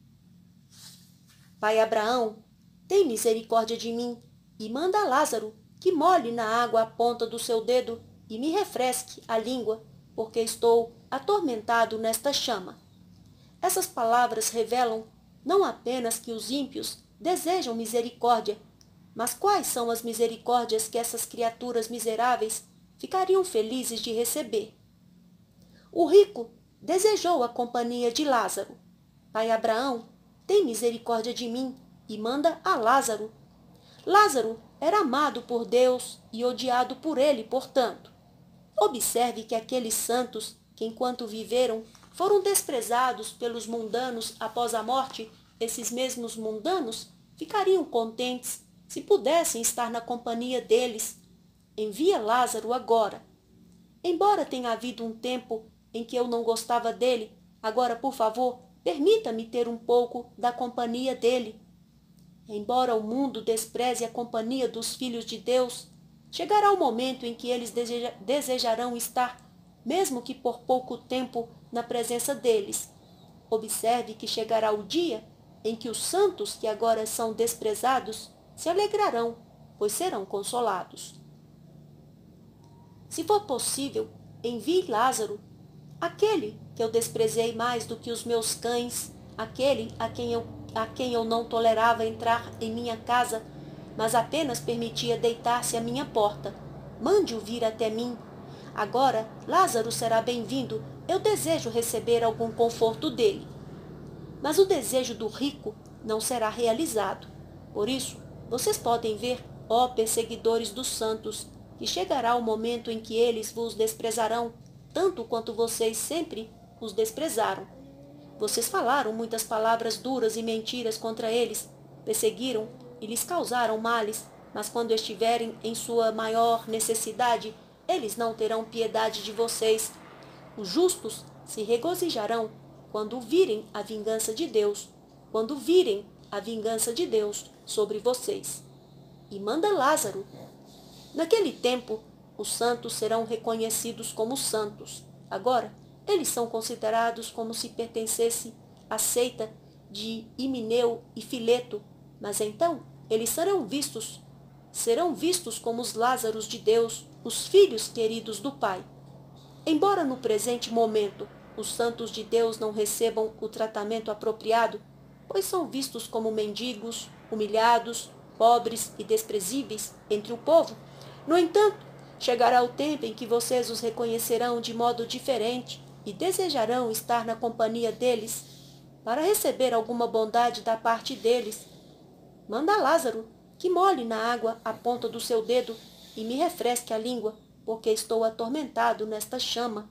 Pai Abraão, tem misericórdia de mim e manda a Lázaro que molhe na água a ponta do seu dedo e me refresque a língua, porque estou atormentado nesta chama. Essas palavras revelam não apenas que os ímpios desejam misericórdia, mas quais são as misericórdias que essas criaturas miseráveis ficariam felizes de receber. O rico desejou a companhia de Lázaro. Pai Abraão, tem misericórdia de mim e manda a Lázaro. Lázaro era amado por Deus e odiado por ele, portanto. Observe que aqueles santos que, enquanto viveram, foram desprezados pelos mundanos após a morte, esses mesmos mundanos ficariam contentes se pudessem estar na companhia deles. Envia Lázaro agora. Embora tenha havido um tempo em que eu não gostava dele, agora, por favor, permita-me ter um pouco da companhia dele. Embora o mundo despreze a companhia dos filhos de Deus, chegará o momento em que eles deseja, desejarão estar, mesmo que por pouco tempo, na presença deles. Observe que chegará o dia em que os santos que agora são desprezados se alegrarão, pois serão consolados. Se for possível, envie Lázaro, aquele que eu desprezei mais do que os meus cães, aquele a quem eu, a quem eu não tolerava entrar em minha casa, mas apenas permitia deitar-se à minha porta. Mande-o vir até mim. Agora, Lázaro será bem-vindo. Eu desejo receber algum conforto dele. Mas o desejo do rico não será realizado. Por isso, vocês podem ver, ó perseguidores dos santos, que chegará o momento em que eles vos desprezarão, tanto quanto vocês sempre os desprezaram. Vocês falaram muitas palavras duras e mentiras contra eles, perseguiram e lhes causaram males, mas quando estiverem em sua maior necessidade, eles não terão piedade de vocês. Os justos se regozijarão quando virem a vingança de Deus, quando virem a vingança de Deus sobre vocês. E manda Lázaro. Naquele tempo, os santos serão reconhecidos como santos. Agora, eles são considerados como se pertencessem à seita de Himeneu e Fileto, mas então eles serão vistos, serão vistos como os Lázaros de Deus, os filhos queridos do Pai. Embora no presente momento os santos de Deus não recebam o tratamento apropriado, pois são vistos como mendigos, humilhados, pobres e desprezíveis entre o povo, no entanto, chegará o tempo em que vocês os reconhecerão de modo diferente e desejarão estar na companhia deles para receber alguma bondade da parte deles. Manda Lázaro que molhe na água a ponta do seu dedo e me refresque a língua, porque estou atormentado nesta chama.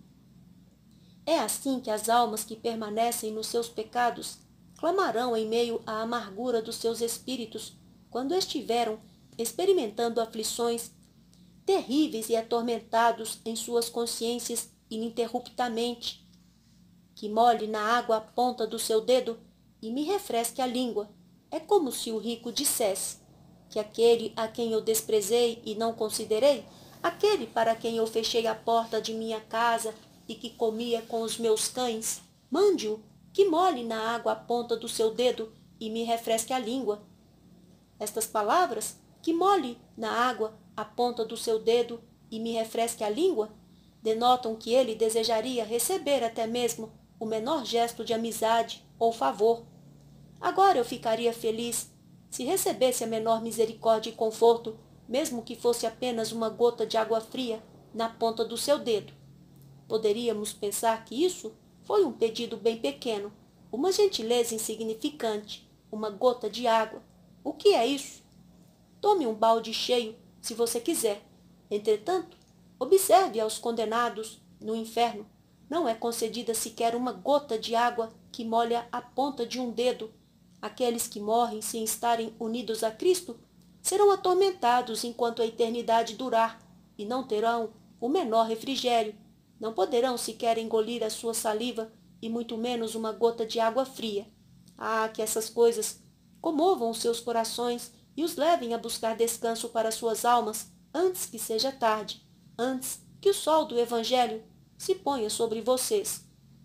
É assim que as almas que permanecem nos seus pecados clamarão em meio à amargura dos seus espíritos, quando estiveram experimentando aflições terríveis e atormentados em suas consciências ininterruptamente. Que molhe na água a ponta do seu dedo e me refresque a língua. É como se o rico dissesse que aquele a quem eu desprezei e não considerei, aquele para quem eu fechei a porta de minha casa e que comia com os meus cães, mande-o que molhe na água a ponta do seu dedo e me refresque a língua. Estas palavras, que molhe na água a ponta do seu dedo e me refresque a língua, denotam que ele desejaria receber até mesmo o menor gesto de amizade ou favor. Agora eu ficaria feliz se recebesse a menor misericórdia e conforto, mesmo que fosse apenas uma gota de água fria na ponta do seu dedo. Poderíamos pensar que isso foi um pedido bem pequeno, uma gentileza insignificante, uma gota de água. O que é isso? Tome um balde cheio, se você quiser. Entretanto, observe aos condenados no inferno. Não é concedida sequer uma gota de água que molha a ponta de um dedo. Aqueles que morrem sem estarem unidos a Cristo serão atormentados enquanto a eternidade durar e não terão o menor refrigério. Não poderão sequer engolir a sua saliva e muito menos uma gota de água fria. Ah, que essas coisas comovam os seus corações e os levem a buscar descanso para suas almas antes que seja tarde, antes que o sol do Evangelho se ponha sobre vocês.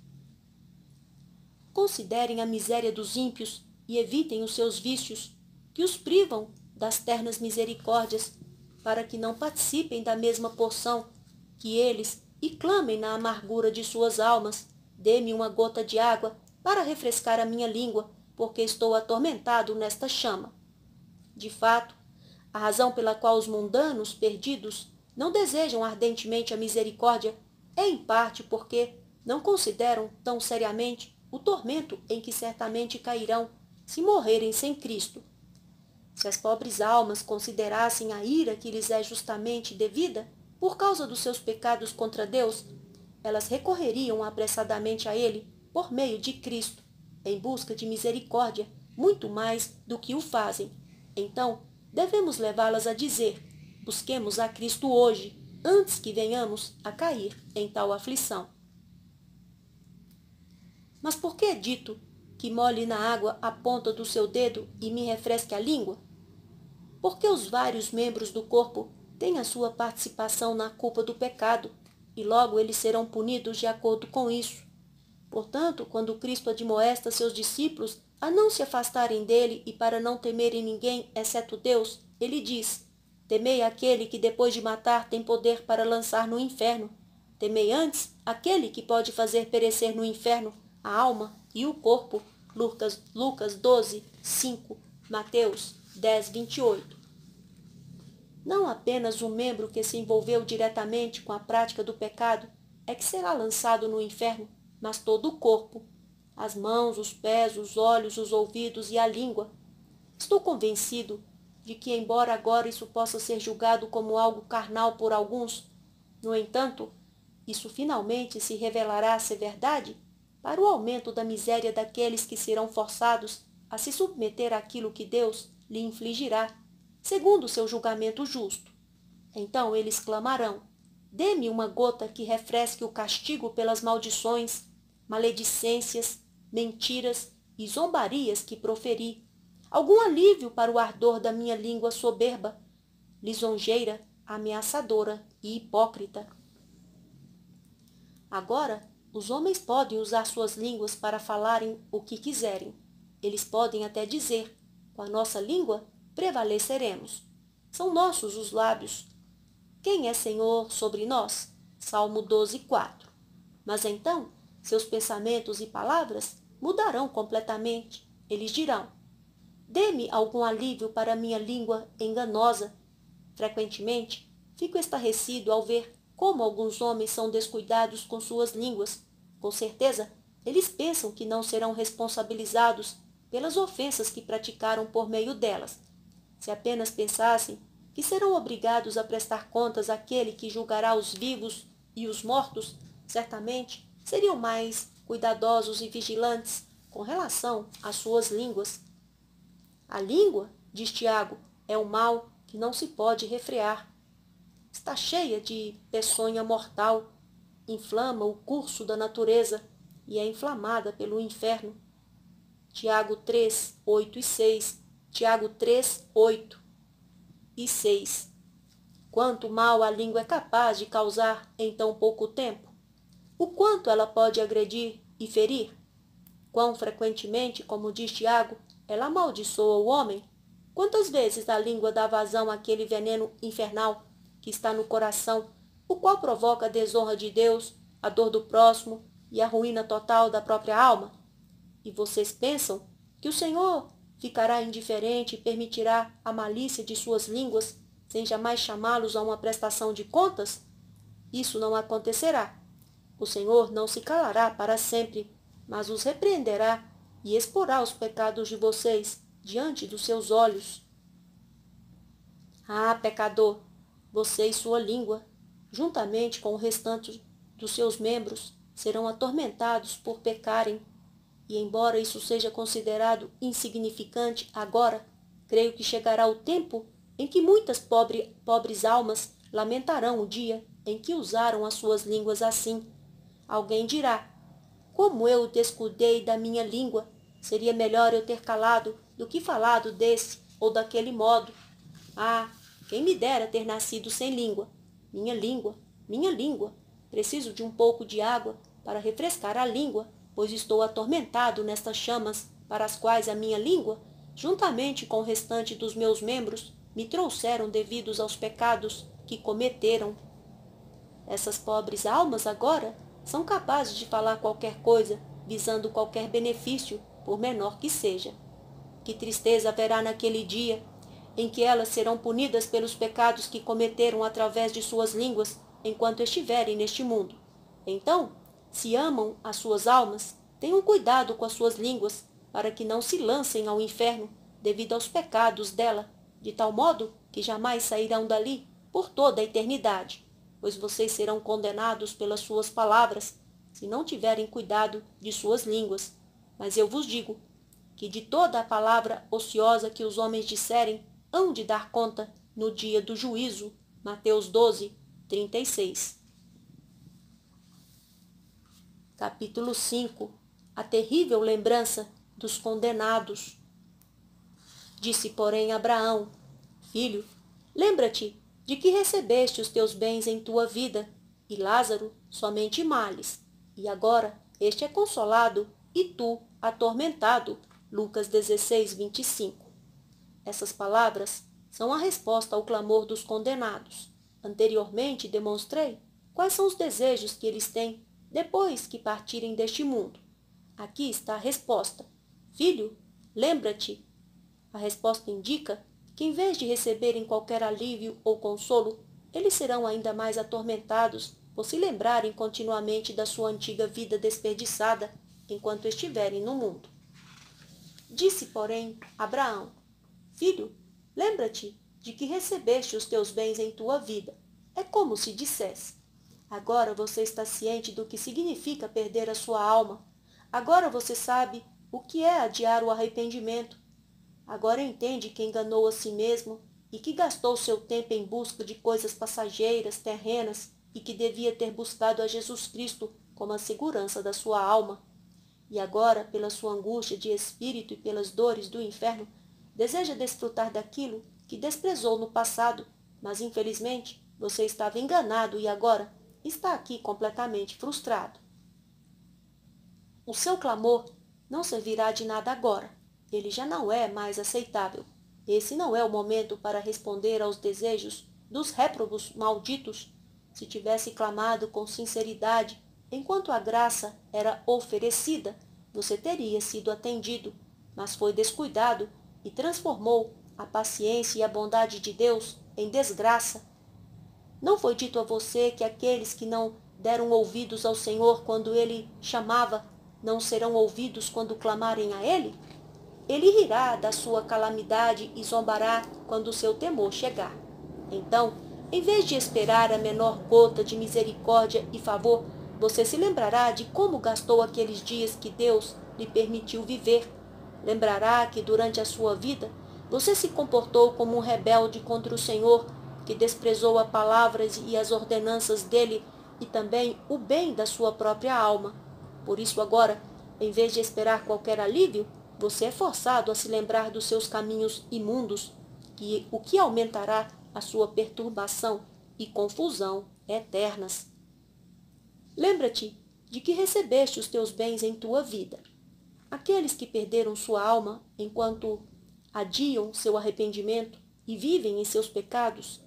Considerem a miséria dos ímpios e evitem os seus vícios, que os privam das ternas misericórdias, para que não participem da mesma porção que eles e clamem na amargura de suas almas. Dê-me uma gota de água para refrescar a minha língua, porque estou atormentado nesta chama. De fato, a razão pela qual os mundanos perdidos não desejam ardentemente a misericórdia é em parte porque não consideram tão seriamente o tormento em que certamente cairão se morrerem sem Cristo. Se as pobres almas considerassem a ira que lhes é justamente devida por causa dos seus pecados contra Deus, elas recorreriam apressadamente a Ele por meio de Cristo, em busca de misericórdia, muito mais do que o fazem. Então, devemos levá-las a dizer: busquemos a Cristo hoje, antes que venhamos a cair em tal aflição. Mas por que é dito que molhe na água a ponta do seu dedo e me refresque a língua? Porque os vários membros do corpo têm a sua participação na culpa do pecado, e logo eles serão punidos de acordo com isso. Portanto, quando Cristo admoesta seus discípulos a não se afastarem dele e para não temerem ninguém, exceto Deus, ele diz: Temei aquele que depois de matar tem poder para lançar no inferno. Temei antes aquele que pode fazer perecer no inferno a alma e o corpo. Lucas, Lucas doze, cinco, Mateus dez, vinte e oito. Não apenas o membro que se envolveu diretamente com a prática do pecado é que será lançado no inferno, mas todo o corpo, as mãos, os pés, os olhos, os ouvidos e a língua. Estou convencido de que, embora agora isso possa ser julgado como algo carnal por alguns, no entanto, isso finalmente se revelará ser verdade para o aumento da miséria daqueles que serão forçados a se submeter àquilo que Deus lhe infligirá, segundo o seu julgamento justo. Então eles clamarão: dê-me uma gota que refresque o castigo pelas maldições, maledicências, mentiras e zombarias que proferi, algum alívio para o ardor da minha língua soberba, lisonjeira, ameaçadora e hipócrita. Agora, os homens podem usar suas línguas para falarem o que quiserem. Eles podem até dizer: com a nossa língua prevaleceremos. São nossos os lábios. Quem é Senhor sobre nós? Salmo doze, quatro. Mas então, seus pensamentos e palavras mudarão completamente. Eles dirão: dê-me algum alívio para a minha língua enganosa. Frequentemente, fico estarrecido ao ver como alguns homens são descuidados com suas línguas. Com certeza, eles pensam que não serão responsabilizados pelas ofensas que praticaram por meio delas. Se apenas pensassem que serão obrigados a prestar contas àquele que julgará os vivos e os mortos, certamente seriam mais cuidadosos e vigilantes com relação às suas línguas. A língua, diz Tiago, é um mal que não se pode refrear. Está cheia de peçonha mortal, inflama o curso da natureza e é inflamada pelo inferno. Tiago três, oito e seis. Tiago três, oito e seis. Quanto mal a língua é capaz de causar em tão pouco tempo? O quanto ela pode agredir e ferir? Quão frequentemente, como diz Tiago, ela amaldiçoa o homem? Quantas vezes a língua dá vazão àquele veneno infernal que está no coração, o qual provoca a desonra de Deus, a dor do próximo e a ruína total da própria alma? E vocês pensam que o Senhor ficará indiferente e permitirá a malícia de suas línguas, sem jamais chamá-los a uma prestação de contas? Isso não acontecerá. O Senhor não se calará para sempre, mas os repreenderá e exporá os pecados de vocês diante dos seus olhos. Ah, pecador, você e sua língua, juntamente com o restante dos seus membros, serão atormentados por pecarem. E embora isso seja considerado insignificante agora, creio que chegará o tempo em que muitas pobre, pobres almas lamentarão o dia em que usaram as suas línguas assim. Alguém dirá: como eu descuidei da minha língua, seria melhor eu ter calado do que falado desse ou daquele modo. Ah, quem me dera ter nascido sem língua. Minha língua, minha língua. Preciso de um pouco de água para refrescar a língua, pois estou atormentado nestas chamas para as quais a minha língua, juntamente com o restante dos meus membros, me trouxeram devidos aos pecados que cometeram. Essas pobres almas agora são capazes de falar qualquer coisa, visando qualquer benefício, por menor que seja. Que tristeza haverá naquele dia em que elas serão punidas pelos pecados que cometeram através de suas línguas enquanto estiverem neste mundo. Então, se amam as suas almas, tenham cuidado com as suas línguas, para que não se lancem ao inferno devido aos pecados dela, de tal modo que jamais sairão dali por toda a eternidade, pois vocês serão condenados pelas suas palavras, se não tiverem cuidado de suas línguas. Mas eu vos digo que de toda a palavra ociosa que os homens disserem, hão de dar conta no dia do juízo. Mateus doze, trinta e seis. Capítulo cinco. A terrível lembrança dos condenados. Disse, porém, Abraão: Filho, lembra-te de que recebeste os teus bens em tua vida, e Lázaro somente males, e agora este é consolado, e tu atormentado. Lucas dezesseis, vinte e cinco. Essas palavras são a resposta ao clamor dos condenados. Anteriormente demonstrei quais são os desejos que eles têm depois que partirem deste mundo. Aqui está a resposta. Filho, lembra-te. A resposta indica que, em vez de receberem qualquer alívio ou consolo, eles serão ainda mais atormentados por se lembrarem continuamente da sua antiga vida desperdiçada enquanto estiverem no mundo. Disse, porém, Abraão: Filho, lembra-te de que recebeste os teus bens em tua vida. É como se dissesse: agora você está ciente do que significa perder a sua alma. Agora você sabe o que é adiar o arrependimento. Agora entende que enganou a si mesmo e que gastou seu tempo em busca de coisas passageiras, terrenas, e que devia ter buscado a Jesus Cristo como a segurança da sua alma. E agora, pela sua angústia de espírito e pelas dores do inferno, deseja desfrutar daquilo que desprezou no passado, mas infelizmente você estava enganado e agora está aqui completamente frustrado. O seu clamor não servirá de nada agora. Ele já não é mais aceitável. Esse não é o momento para responder aos desejos dos réprobos malditos. Se tivesse clamado com sinceridade, enquanto a graça era oferecida, você teria sido atendido, mas foi descuidado e transformou a paciência e a bondade de Deus em desgraça. Não foi dito a você que aqueles que não deram ouvidos ao Senhor quando Ele chamava, não serão ouvidos quando clamarem a Ele? Ele rirá da sua calamidade e zombará quando o seu temor chegar. Então, em vez de esperar a menor gota de misericórdia e favor, você se lembrará de como gastou aqueles dias que Deus lhe permitiu viver. Lembrará que durante a sua vida, você se comportou como um rebelde contra o Senhor, que desprezou as palavras e as ordenanças dele e também o bem da sua própria alma. Por isso agora, em vez de esperar qualquer alívio, você é forçado a se lembrar dos seus caminhos imundos, que o que aumentará a sua perturbação e confusão eternas. Lembra-te de que recebeste os teus bens em tua vida. Aqueles que perderam sua alma enquanto adiam seu arrependimento e vivem em seus pecados.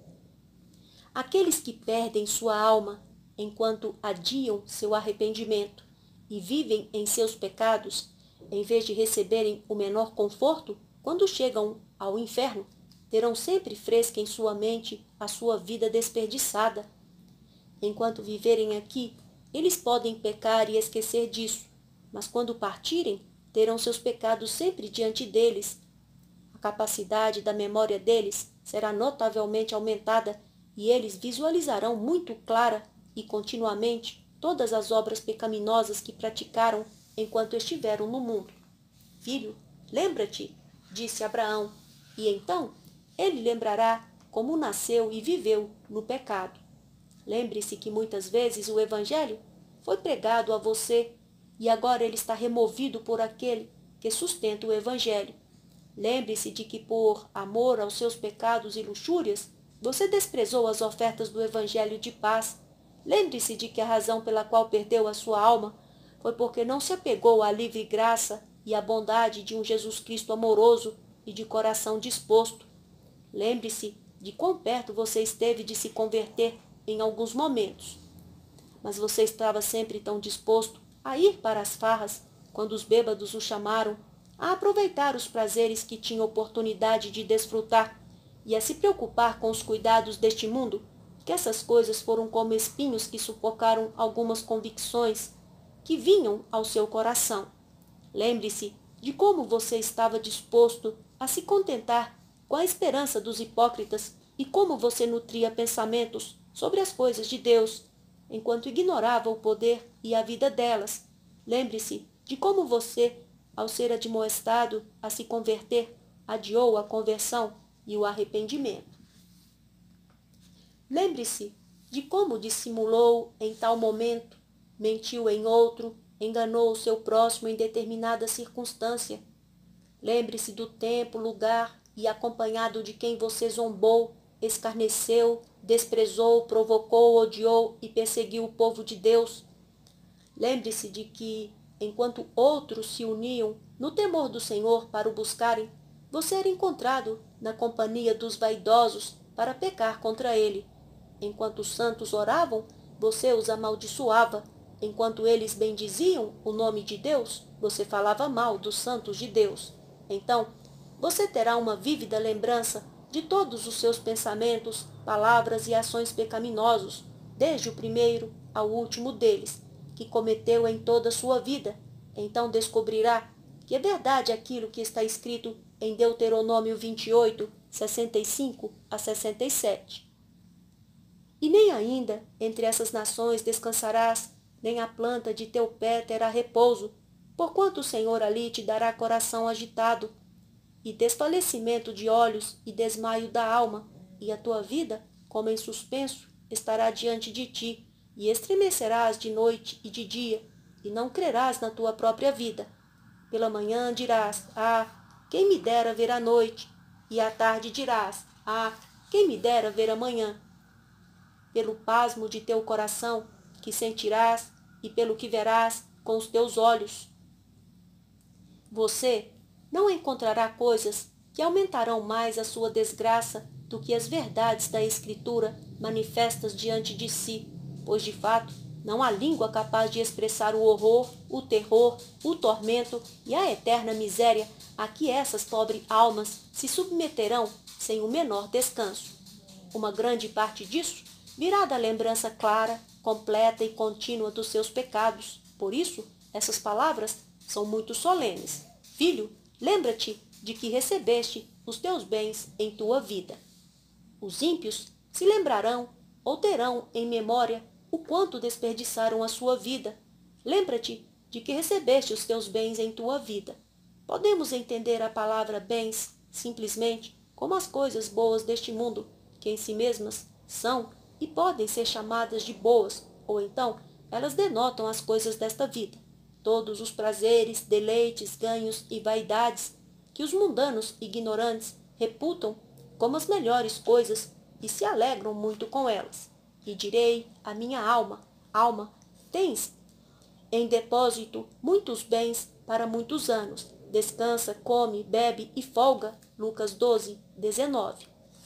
Aqueles que perdem sua alma enquanto adiam seu arrependimento e vivem em seus pecados, em vez de receberem o menor conforto, quando chegam ao inferno, terão sempre fresca em sua mente a sua vida desperdiçada. Enquanto viverem aqui, eles podem pecar e esquecer disso, mas quando partirem, terão seus pecados sempre diante deles. A capacidade da memória deles será notavelmente aumentada e eles visualizarão muito clara e continuamente todas as obras pecaminosas que praticaram enquanto estiveram no mundo. Filho, lembra-te, disse Abraão, e então ele lembrará como nasceu e viveu no pecado. Lembre-se que muitas vezes o Evangelho foi pregado a você e agora ele está removido por aquele que sustenta o Evangelho. Lembre-se de que por amor aos seus pecados e luxúrias, você desprezou as ofertas do Evangelho de paz. Lembre-se de que a razão pela qual perdeu a sua alma foi porque não se apegou à livre graça e à bondade de um Jesus Cristo amoroso e de coração disposto. Lembre-se de quão perto você esteve de se converter em alguns momentos. Mas você estava sempre tão disposto a ir para as farras, quando os bêbados o chamaram, a aproveitar os prazeres que tinha oportunidade de desfrutar e a se preocupar com os cuidados deste mundo, que essas coisas foram como espinhos que sufocaram algumas convicções que vinham ao seu coração. Lembre-se de como você estava disposto a se contentar com a esperança dos hipócritas e como você nutria pensamentos sobre as coisas de Deus, enquanto ignorava o poder e a vida delas. Lembre-se de como você, ao ser admoestado a se converter, adiou a conversão e o arrependimento. Lembre-se de como dissimulou em tal momento, mentiu em outro, enganou o seu próximo em determinada circunstância. Lembre-se do tempo, lugar e acompanhado de quem você zombou, escarneceu, desprezou, provocou, odiou e perseguiu o povo de Deus. Lembre-se de que, enquanto outros se uniam no temor do Senhor para o buscarem, você era encontrado na companhia dos vaidosos para pecar contra ele. Enquanto os santos oravam, você os amaldiçoava. Enquanto eles bendiziam o nome de Deus, você falava mal dos santos de Deus. Então, você terá uma vívida lembrança de todos os seus pensamentos, palavras e ações pecaminosos, desde o primeiro ao último deles, que cometeu em toda a sua vida. Então descobrirá que é verdade aquilo que está escrito em Deuteronômio vinte e oito, sessenta e cinco a sessenta e sete. E nem ainda entre essas nações descansarás, nem a planta de teu pé terá repouso, porquanto o Senhor ali te dará coração agitado, e desfalecimento de olhos e desmaio da alma, e a tua vida, como em suspenso, estará diante de ti, e estremecerás de noite e de dia, e não crerás na tua própria vida. Pela manhã dirás, ah, quem me dera ver a noite, e à tarde dirás, ah, quem me dera ver a manhã. Pelo pasmo de teu coração, que sentirás, e pelo que verás com os teus olhos. Você não encontrará coisas que aumentarão mais a sua desgraça do que as verdades da Escritura manifestas diante de si, pois de fato não há língua capaz de expressar o horror, o terror, o tormento e a eterna miséria a que essas pobres almas se submeterão sem o menor descanso. Uma grande parte disso virá da lembrança clara, completa e contínua dos seus pecados. Por isso, essas palavras são muito solenes. Filho, lembra-te de que recebeste os teus bens em tua vida. Os ímpios se lembrarão ou terão em memória o quanto desperdiçaram a sua vida. Lembra-te de que recebeste os teus bens em tua vida. Podemos entender a palavra bens simplesmente como as coisas boas deste mundo, que em si mesmas são e podem ser chamadas de boas, ou então elas denotam as coisas desta vida. Todos os prazeres, deleites, ganhos e vaidades que os mundanos ignorantes reputam como as melhores coisas e se alegram muito com elas. E direi à minha alma, alma, tens em depósito muitos bens para muitos anos. Descansa, come, bebe e folga. Lucas doze, dezenove.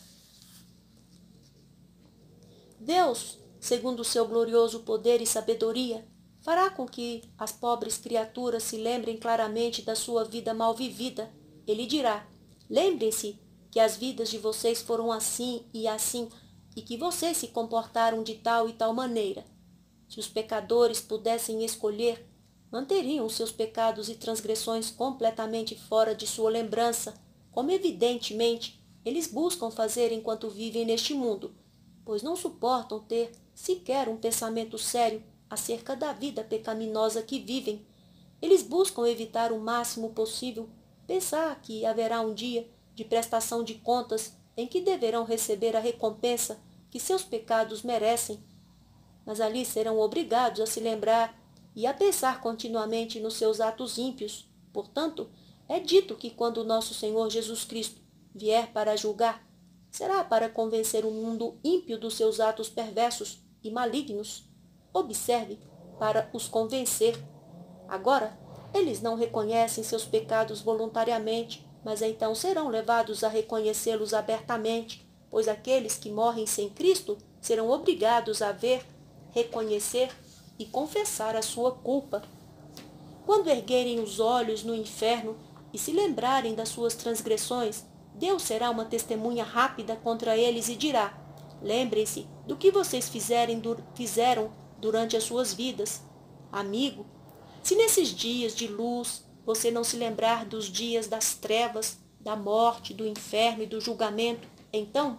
Deus, segundo o seu glorioso poder e sabedoria, fará com que as pobres criaturas se lembrem claramente da sua vida mal vivida. Ele dirá, lembrem-se que as vidas de vocês foram assim e assim, e que vocês se comportaram de tal e tal maneira. Se os pecadores pudessem escolher, manteriam seus pecados e transgressões completamente fora de sua lembrança, como evidentemente eles buscam fazer enquanto vivem neste mundo, pois não suportam ter sequer um pensamento sério acerca da vida pecaminosa que vivem. Eles buscam evitar o máximo possível pensar que haverá um dia de prestação de contas em que deverão receber a recompensa que seus pecados merecem. Mas ali serão obrigados a se lembrar e a pensar continuamente nos seus atos ímpios. Portanto, é dito que quando nosso Senhor Jesus Cristo vier para julgar, será para convencer o mundo ímpio dos seus atos perversos e malignos. Observe, para os convencer. Agora, eles não reconhecem seus pecados voluntariamente, mas então serão levados a reconhecê-los abertamente, pois aqueles que morrem sem Cristo serão obrigados a ver, reconhecer e confessar a sua culpa. Quando erguerem os olhos no inferno e se lembrarem das suas transgressões, Deus será uma testemunha rápida contra eles e dirá, lembrem-se do que vocês fizerem, fizeram durante as suas vidas. Amigo, se nesses dias de luz você não se lembrar dos dias das trevas, da morte, do inferno e do julgamento, então,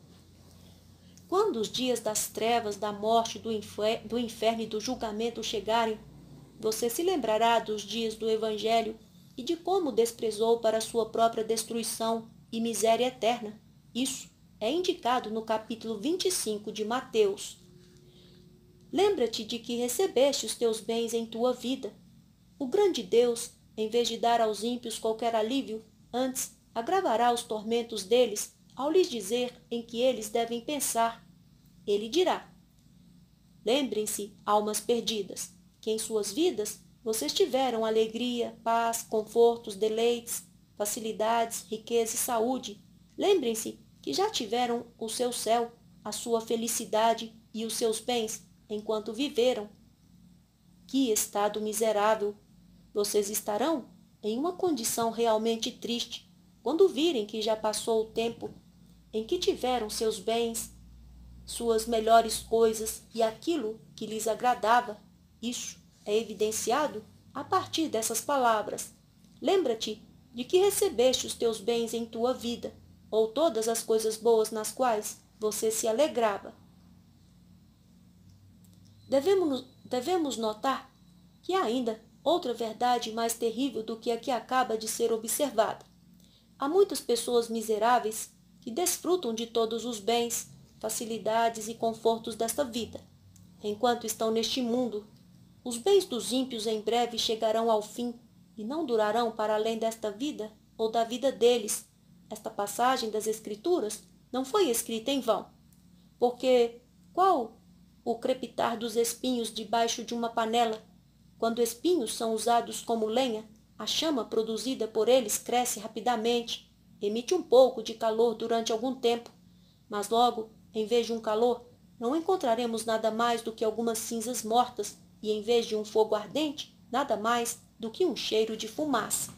quando os dias das trevas, da morte, do infer- do inferno e do julgamento chegarem, você se lembrará dos dias do Evangelho e de como desprezou para sua própria destruição e miséria eterna. Isso é indicado no capítulo vinte e cinco de Mateus. Lembra-te de que recebeste os teus bens em tua vida. O grande Deus, em vez de dar aos ímpios qualquer alívio, antes agravará os tormentos deles ao lhes dizer em que eles devem pensar. Ele dirá, lembrem-se, almas perdidas, que em suas vidas vocês tiveram alegria, paz, confortos, deleites, facilidades, riqueza e saúde. Lembrem-se que já tiveram o seu céu, a sua felicidade e os seus bens enquanto viveram. Que estado miserável! Vocês estarão em uma condição realmente triste quando virem que já passou o tempo em que tiveram seus bens, suas melhores coisas e aquilo que lhes agradava. Isso é evidenciado a partir dessas palavras. Lembra-te de que recebeste os teus bens em tua vida, ou todas as coisas boas nas quais você se alegrava. Devemos, devemos notar que há ainda outra verdade mais terrível do que a que acaba de ser observada. Há muitas pessoas miseráveis que desfrutam de todos os bens, facilidades e confortos desta vida. Enquanto estão neste mundo, os bens dos ímpios em breve chegarão ao fim e não durarão para além desta vida ou da vida deles. Esta passagem das Escrituras não foi escrita em vão, porque qual o crepitar dos espinhos debaixo de uma panela? Quando espinhos são usados como lenha, a chama produzida por eles cresce rapidamente, emite um pouco de calor durante algum tempo, mas logo, em vez de um calor, não encontraremos nada mais do que algumas cinzas mortas e, em vez de um fogo ardente, nada mais do que um cheiro de fumaça.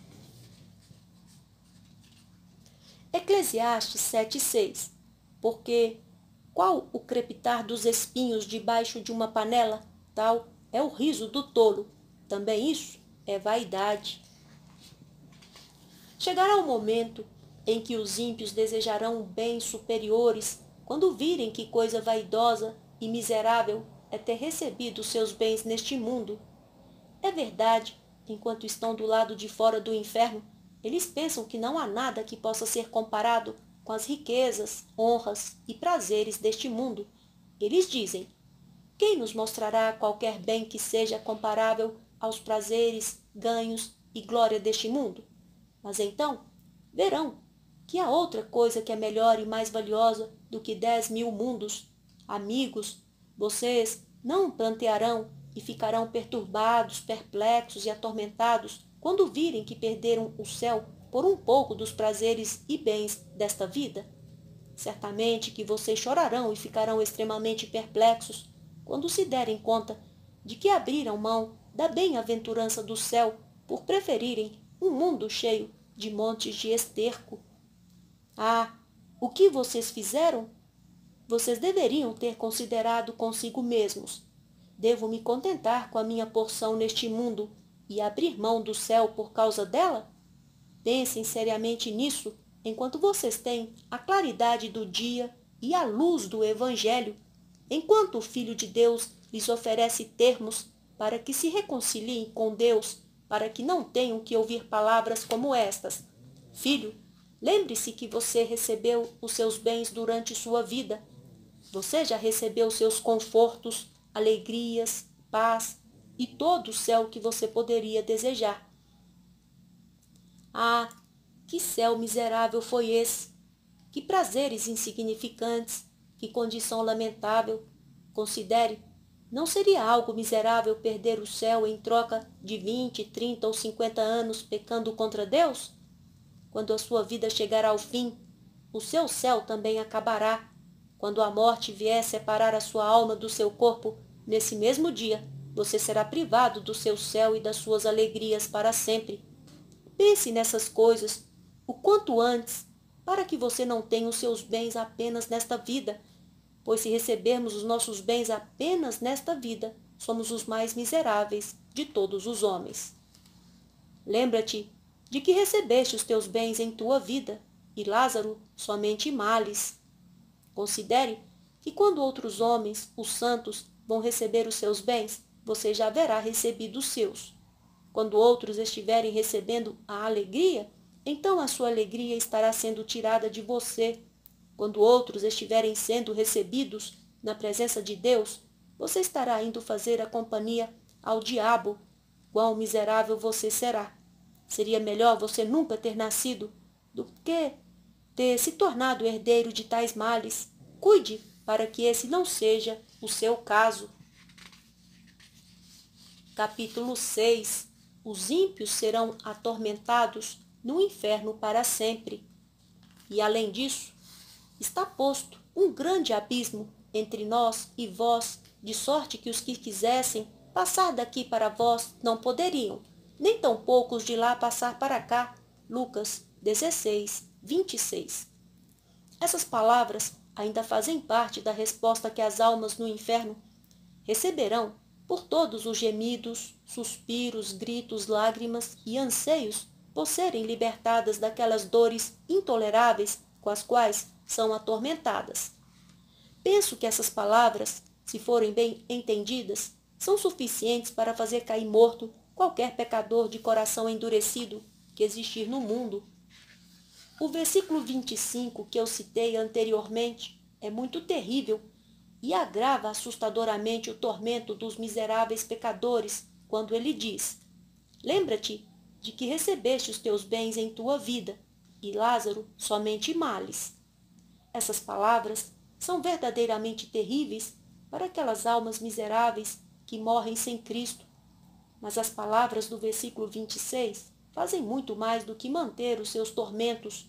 Eclesiastes sete, seis. Porque qual o crepitar dos espinhos debaixo de uma panela, tal é o riso do tolo. Também isso é vaidade. Chegará o momento em que os ímpios desejarão bens superiores quando virem que coisa vaidosa e miserável é ter recebido seus bens neste mundo. É verdade, enquanto estão do lado de fora do inferno, eles pensam que não há nada que possa ser comparado com as riquezas, honras e prazeres deste mundo. Eles dizem: quem nos mostrará qualquer bem que seja comparável aos prazeres, ganhos e glória deste mundo? Mas então verão que há outra coisa que é melhor e mais valiosa do que dez mil mundos. Amigos, vocês não plantearão e ficarão perturbados, perplexos e atormentados quando virem que perderam o céu por um pouco dos prazeres e bens desta vida? Certamente que vocês chorarão e ficarão extremamente perplexos quando se derem conta de que abriram mão da bem-aventurança do céu por preferirem um mundo cheio de montes de esterco. Ah, o que vocês fizeram? Vocês deveriam ter considerado consigo mesmos: devo me contentar com a minha porção neste mundo e abrir mão do céu por causa dela? Pensem seriamente nisso enquanto vocês têm a claridade do dia e a luz do Evangelho, enquanto o Filho de Deus lhes oferece termos para que se reconciliem com Deus, para que não tenham que ouvir palavras como estas: filho, lembre-se que você recebeu os seus bens durante sua vida. Você já recebeu seus confortos, alegrias, paz e todo o céu que você poderia desejar. Ah, que céu miserável foi esse! Que prazeres insignificantes! Que condição lamentável! Considere, não seria algo miserável perder o céu em troca de vinte, trinta ou cinquenta anos pecando contra Deus? Quando a sua vida chegar ao fim, o seu céu também acabará. Quando a morte vier separar a sua alma do seu corpo, nesse mesmo dia, você será privado do seu céu e das suas alegrias para sempre. Pense nessas coisas o quanto antes, para que você não tenha os seus bens apenas nesta vida, pois se recebermos os nossos bens apenas nesta vida, somos os mais miseráveis de todos os homens. Lembra-te de que recebeste os teus bens em tua vida, e Lázaro somente males. Considere que quando outros homens, os santos, vão receber os seus bens, você já haverá recebido os seus. Quando outros estiverem recebendo a alegria, então a sua alegria estará sendo tirada de você. Quando outros estiverem sendo recebidos na presença de Deus, você estará indo fazer a companhia ao diabo. Quão miserável você será! Seria melhor você nunca ter nascido do que ter se tornado herdeiro de tais males. Cuide para que esse não seja o seu caso. Capítulo seis. Os ímpios serão atormentados no inferno para sempre. E além disso, está posto um grande abismo entre nós e vós, de sorte que os que quisessem passar daqui para vós não poderiam, nem tampouco os de lá passar para cá. Lucas dezesseis, vinte e seis. Essas palavras ainda fazem parte da resposta que as almas no inferno receberão por todos os gemidos, suspiros, gritos, lágrimas e anseios por serem libertadas daquelas dores intoleráveis com as quais são atormentadas. Penso que essas palavras, se forem bem entendidas, são suficientes para fazer cair morto qualquer pecador de coração endurecido que existir no mundo. O versículo vinte e cinco que eu citei anteriormente é muito terrível e agrava assustadoramente o tormento dos miseráveis pecadores quando ele diz: lembra-te de que recebeste os teus bens em tua vida, e Lázaro somente males. Essas palavras são verdadeiramente terríveis para aquelas almas miseráveis que morrem sem Cristo. Mas as palavras do versículo vinte e seis fazem muito mais do que manter os seus tormentos.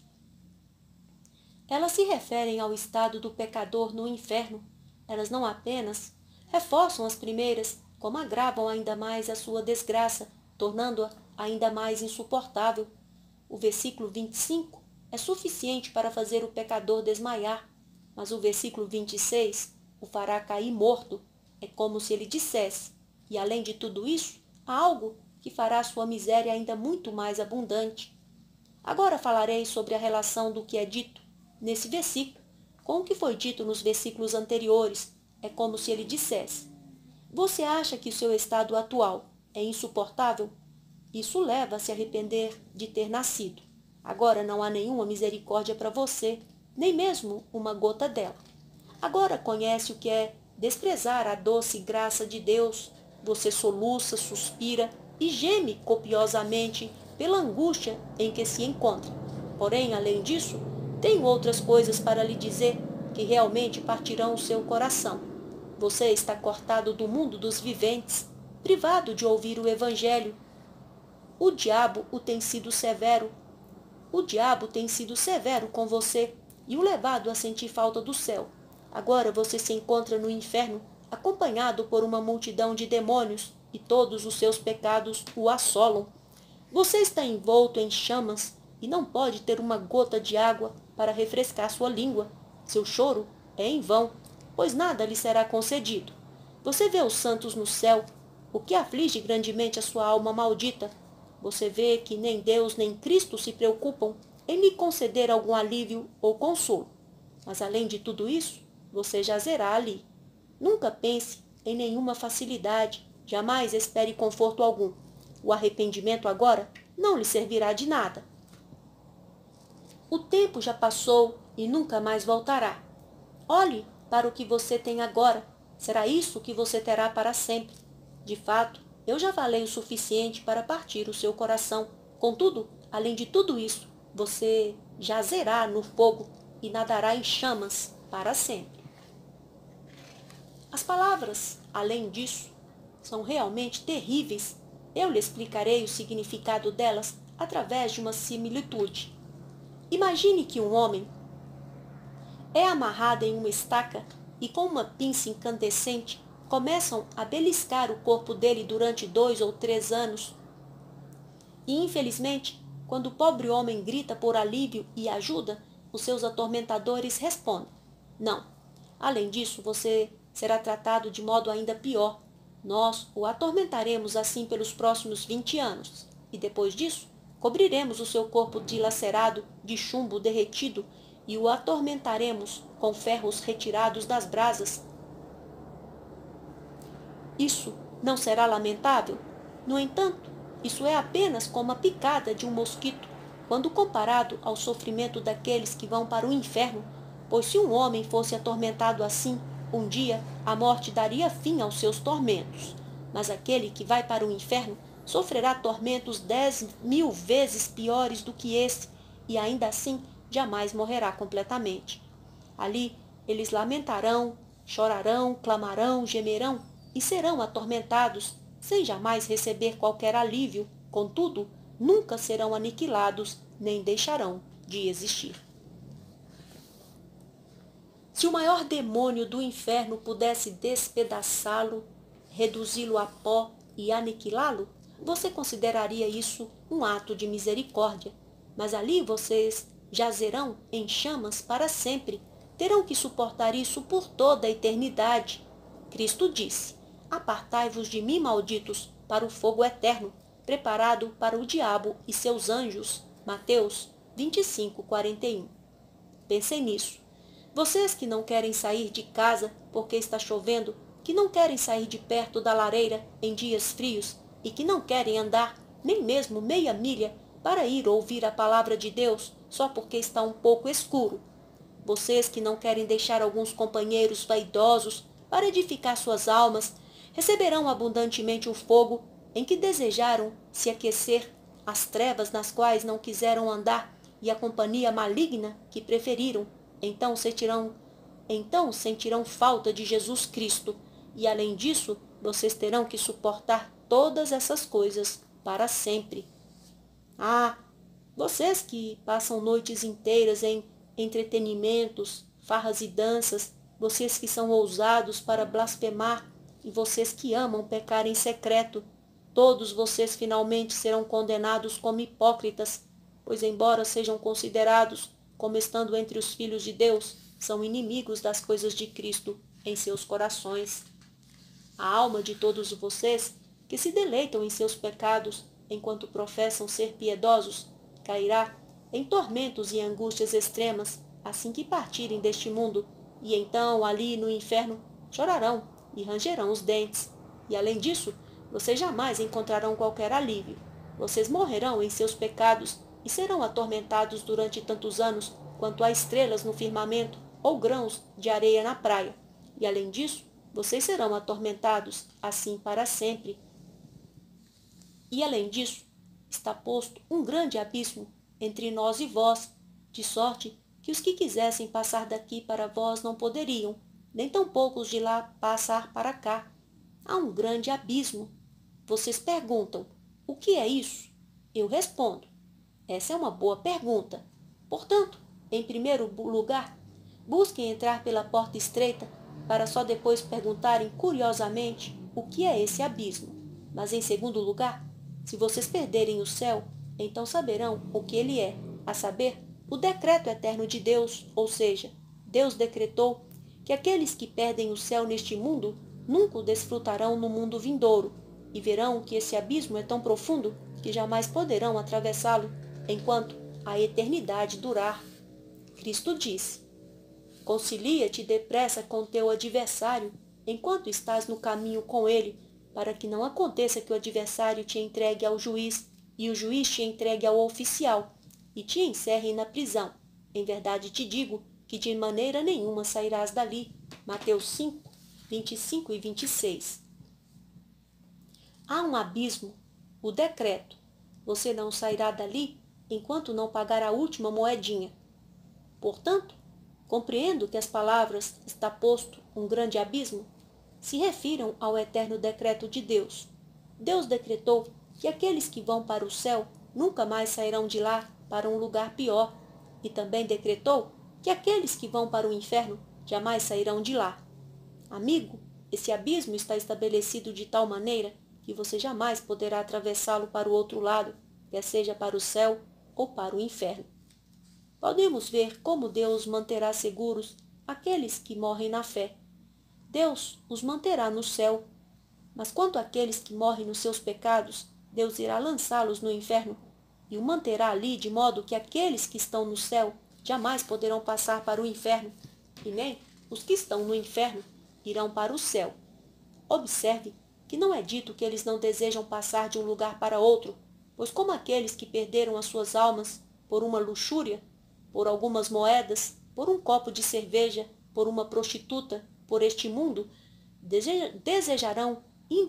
Elas se referem ao estado do pecador no inferno. Elas não apenas reforçam as primeiras, como agravam ainda mais a sua desgraça, tornando-a ainda mais insuportável. O versículo vinte e cinco é suficiente para fazer o pecador desmaiar, mas o versículo vinte e seis o fará cair morto. É como se ele dissesse: e além de tudo isso, há algo que fará sua miséria ainda muito mais abundante. Agora falarei sobre a relação do que é dito nesse versículo com o que foi dito nos versículos anteriores. É como se ele dissesse: você acha que o seu estado atual é insuportável? Isso leva a se arrepender de ter nascido. Agora não há nenhuma misericórdia para você, nem mesmo uma gota dela. Agora conhece o que é desprezar a doce graça de Deus. Você soluça, suspira e geme copiosamente pela angústia em que se encontra. Porém, além disso, tenho outras coisas para lhe dizer que realmente partirão o seu coração. Você está cortado do mundo dos viventes, privado de ouvir o Evangelho. O diabo o tem sido severo. O diabo tem sido severo com você e o levado a sentir falta do céu. Agora você se encontra no inferno, acompanhado por uma multidão de demônios, e todos os seus pecados o assolam. Você está envolto em chamas e não pode ter uma gota de água para refrescar sua língua. Seu choro é em vão, pois nada lhe será concedido. Você vê os santos no céu, o que aflige grandemente a sua alma maldita. Você vê que nem Deus nem Cristo se preocupam em lhe conceder algum alívio ou consolo. Mas além de tudo isso, você jazerá ali. Nunca pense em nenhuma facilidade, jamais espere conforto algum. O arrependimento agora não lhe servirá de nada. O tempo já passou e nunca mais voltará. Olhe para o que você tem agora. Será isso que você terá para sempre. De fato, eu já falei o suficiente para partir o seu coração. Contudo, além de tudo isso, você jazerá no fogo e nadará em chamas para sempre. As palavras, além disso, são realmente terríveis. Eu lhe explicarei o significado delas através de uma similitude. Imagine que um homem é amarrado em uma estaca e com uma pinça incandescente começam a beliscar o corpo dele durante dois ou três anos. E, infelizmente, quando o pobre homem grita por alívio e ajuda, os seus atormentadores respondem: não. Além disso, você será tratado de modo ainda pior. Nós o atormentaremos assim pelos próximos vinte anos. E depois disso, cobriremos o seu corpo dilacerado de chumbo derretido e o atormentaremos com ferros retirados das brasas. Isso não será lamentável? No entanto, isso é apenas como a picada de um mosquito, quando comparado ao sofrimento daqueles que vão para o inferno, pois se um homem fosse atormentado assim, um dia a morte daria fim aos seus tormentos. Mas aquele que vai para o inferno sofrerá tormentos dez mil vezes piores do que esse, e ainda assim jamais morrerá completamente. Ali eles lamentarão, chorarão, clamarão, gemerão e serão atormentados, sem jamais receber qualquer alívio. Contudo, nunca serão aniquilados, nem deixarão de existir. Se o maior demônio do inferno pudesse despedaçá-lo, reduzi-lo a pó e aniquilá-lo, você consideraria isso um ato de misericórdia. Mas ali vocês jazerão em chamas para sempre. Terão que suportar isso por toda a eternidade. Cristo disse: apartai-vos de mim, malditos, para o fogo eterno, preparado para o diabo e seus anjos. Mateus vinte e cinco, quarenta e um. Pensem nisso. Vocês que não querem sair de casa porque está chovendo, que não querem sair de perto da lareira em dias frios e que não querem andar nem mesmo meia milha para ir ouvir a palavra de Deus só porque está um pouco escuro. Vocês que não querem deixar alguns companheiros vaidosos para edificar suas almas, receberão abundantemente o fogo em que desejaram se aquecer, as trevas nas quais não quiseram andar e a companhia maligna que preferiram. Então sentirão, então sentirão falta de Jesus Cristo, e além disso, vocês terão que suportar todas essas coisas para sempre. Ah, vocês que passam noites inteiras em entretenimentos, farras e danças, vocês que são ousados para blasfemar e vocês que amam pecar em secreto, todos vocês finalmente serão condenados como hipócritas, pois embora sejam considerados como estando entre os filhos de Deus, são inimigos das coisas de Cristo em seus corações. A alma de todos vocês, que se deleitam em seus pecados, enquanto professam ser piedosos, cairá em tormentos e angústias extremas, assim que partirem deste mundo, e então ali no inferno chorarão e rangerão os dentes. E além disso, vocês jamais encontrarão qualquer alívio. Vocês morrerão em seus pecados e serão atormentados durante tantos anos quanto há estrelas no firmamento ou grãos de areia na praia. E além disso, vocês serão atormentados assim para sempre. E além disso, está posto um grande abismo entre nós e vós, de sorte que os que quisessem passar daqui para vós não poderiam, nem tampouco os de lá passar para cá. Há um grande abismo. Vocês perguntam, o que é isso? Eu respondo, essa é uma boa pergunta. Portanto, em primeiro lugar, busquem entrar pela porta estreita, para só depois perguntarem curiosamente o que é esse abismo. Mas em segundo lugar, se vocês perderem o céu, então saberão o que ele é, a saber, o decreto eterno de Deus, ou seja, Deus decretou que aqueles que perdem o céu neste mundo nunca o desfrutarão no mundo vindouro, e verão que esse abismo é tão profundo que jamais poderão atravessá-lo enquanto a eternidade durar. Cristo disse: concilia-te depressa com teu adversário, enquanto estás no caminho com ele, para que não aconteça que o adversário te entregue ao juiz, e o juiz te entregue ao oficial, e te encerrem na prisão. Em verdade te digo que de maneira nenhuma sairás dali. Mateus cinco, vinte e cinco e vinte e seis. Há um abismo, o decreto. Você não sairá dali enquanto não pagar a última moedinha. Portanto, compreendo que as palavras "está posto um grande abismo" se refiram ao eterno decreto de Deus. Deus decretou que aqueles que vão para o céu nunca mais sairão de lá para um lugar pior, e também decretou que aqueles que vão para o inferno jamais sairão de lá. Amigo, esse abismo está estabelecido de tal maneira que você jamais poderá atravessá-lo para o outro lado, quer seja para o céu ou para o inferno. Podemos ver como Deus manterá seguros aqueles que morrem na fé. Deus os manterá no céu, mas quanto àqueles que morrem nos seus pecados, Deus irá lançá-los no inferno e o manterá ali de modo que aqueles que estão no céu jamais poderão passar para o inferno, e nem os que estão no inferno irão para o céu. Observe que não é dito que eles não desejam passar de um lugar para outro, pois como aqueles que perderam as suas almas por uma luxúria, por algumas moedas, por um copo de cerveja, por uma prostituta, por este mundo, desejarão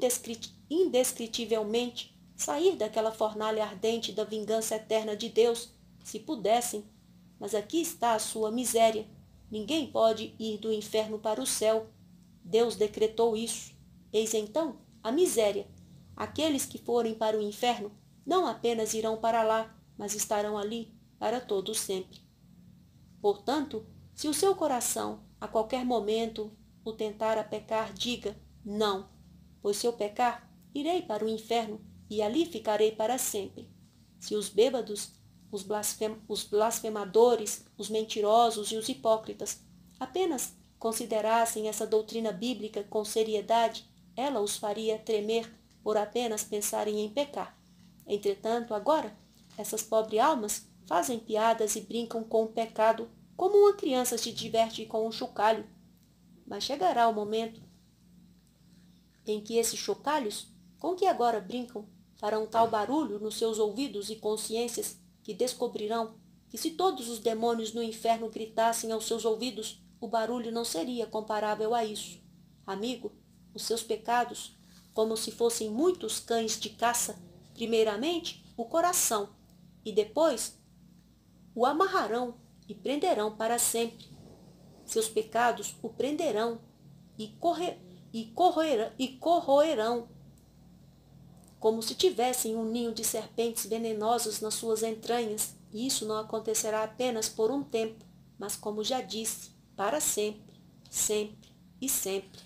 indescritivelmente sair daquela fornalha ardente da vingança eterna de Deus, se pudessem. Mas aqui está a sua miséria. Ninguém pode ir do inferno para o céu. Deus decretou isso. Eis então a miséria. Aqueles que forem para o inferno não apenas irão para lá, mas estarão ali para todo sempre. Portanto, se o seu coração a qualquer momento o tentar a pecar, diga não, pois se eu pecar, irei para o inferno e ali ficarei para sempre. Se os bêbados, os, blasfem os blasfemadores, os mentirosos e os hipócritas apenas considerassem essa doutrina bíblica com seriedade, ela os faria tremer por apenas pensarem em pecar. Entretanto, agora, essas pobres almas fazem piadas e brincam com o pecado como uma criança se diverte com um chocalho. Mas chegará o momento em que esses chocalhos, com que agora brincam, farão tal barulho nos seus ouvidos e consciências que descobrirão que se todos os demônios no inferno gritassem aos seus ouvidos, o barulho não seria comparável a isso. Amigo, os seus pecados, como se fossem muitos cães de caça, primeiramente o coração, e depois o amarrarão e prenderão para sempre. Seus pecados o prenderão e, corre, e, corroerão, e corroerão, como se tivessem um ninho de serpentes venenosas nas suas entranhas, e isso não acontecerá apenas por um tempo, mas, como já disse, para sempre, sempre e sempre.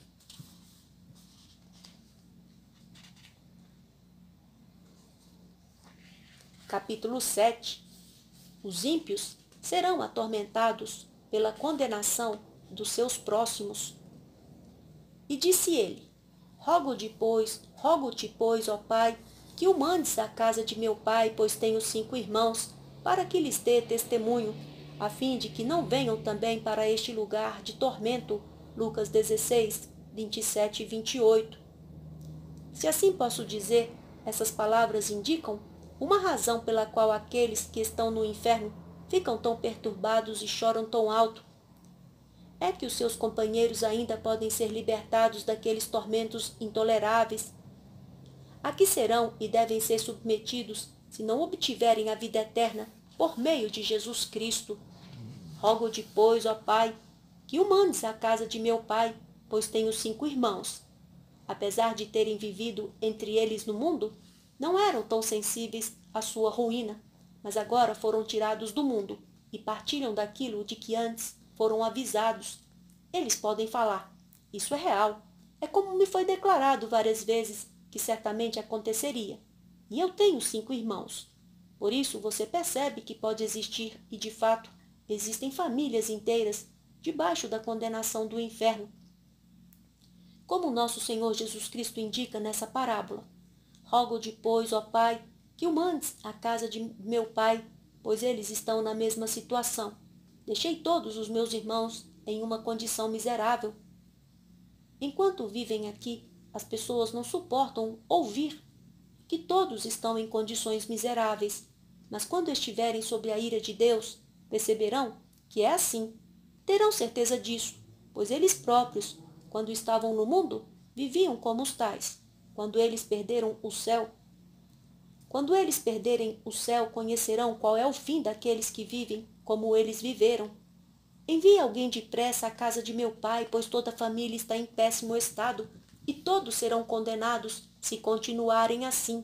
Capítulo sete. Os ímpios serão atormentados pela condenação dos seus próximos. E disse ele: Rogo-te, pois, rogo-te, pois, ó Pai, que o mandes à casa de meu pai, pois tenho cinco irmãos, para que lhes dê testemunho, a fim de que não venham também para este lugar de tormento. Lucas dezesseis, vinte e sete e vinte e oito. Se assim posso dizer, essas palavras indicam uma razão pela qual aqueles que estão no inferno ficam tão perturbados e choram tão alto. É que os seus companheiros ainda podem ser libertados daqueles tormentos intoleráveis, a que serão e devem ser submetidos se não obtiverem a vida eterna por meio de Jesus Cristo. Rogo-te, pois, ó Pai, que o mandes à casa de meu pai, pois tenho cinco irmãos. Apesar de terem vivido entre eles no mundo, não eram tão sensíveis à sua ruína, mas agora foram tirados do mundo e partilham daquilo de que antes foram avisados. Eles podem falar: isso é real, é como me foi declarado várias vezes que certamente aconteceria. E eu tenho cinco irmãos. Por isso você percebe que pode existir, e de fato, existem famílias inteiras debaixo da condenação do inferno. Como nosso Senhor Jesus Cristo indica nessa parábola: Rogo-te, pois, ó Pai, que o mandes à casa de meu pai, pois eles estão na mesma situação. Deixei todos os meus irmãos em uma condição miserável. Enquanto vivem aqui, as pessoas não suportam ouvir que todos estão em condições miseráveis, mas quando estiverem sob a ira de Deus, perceberão que é assim. Terão certeza disso, pois eles próprios, quando estavam no mundo, viviam como os tais. Quando eles perderam o céu, quando eles perderem o céu, conhecerão qual é o fim daqueles que vivem como eles viveram. Envie alguém depressa à casa de meu pai, pois toda a família está em péssimo estado, e todos serão condenados se continuarem assim.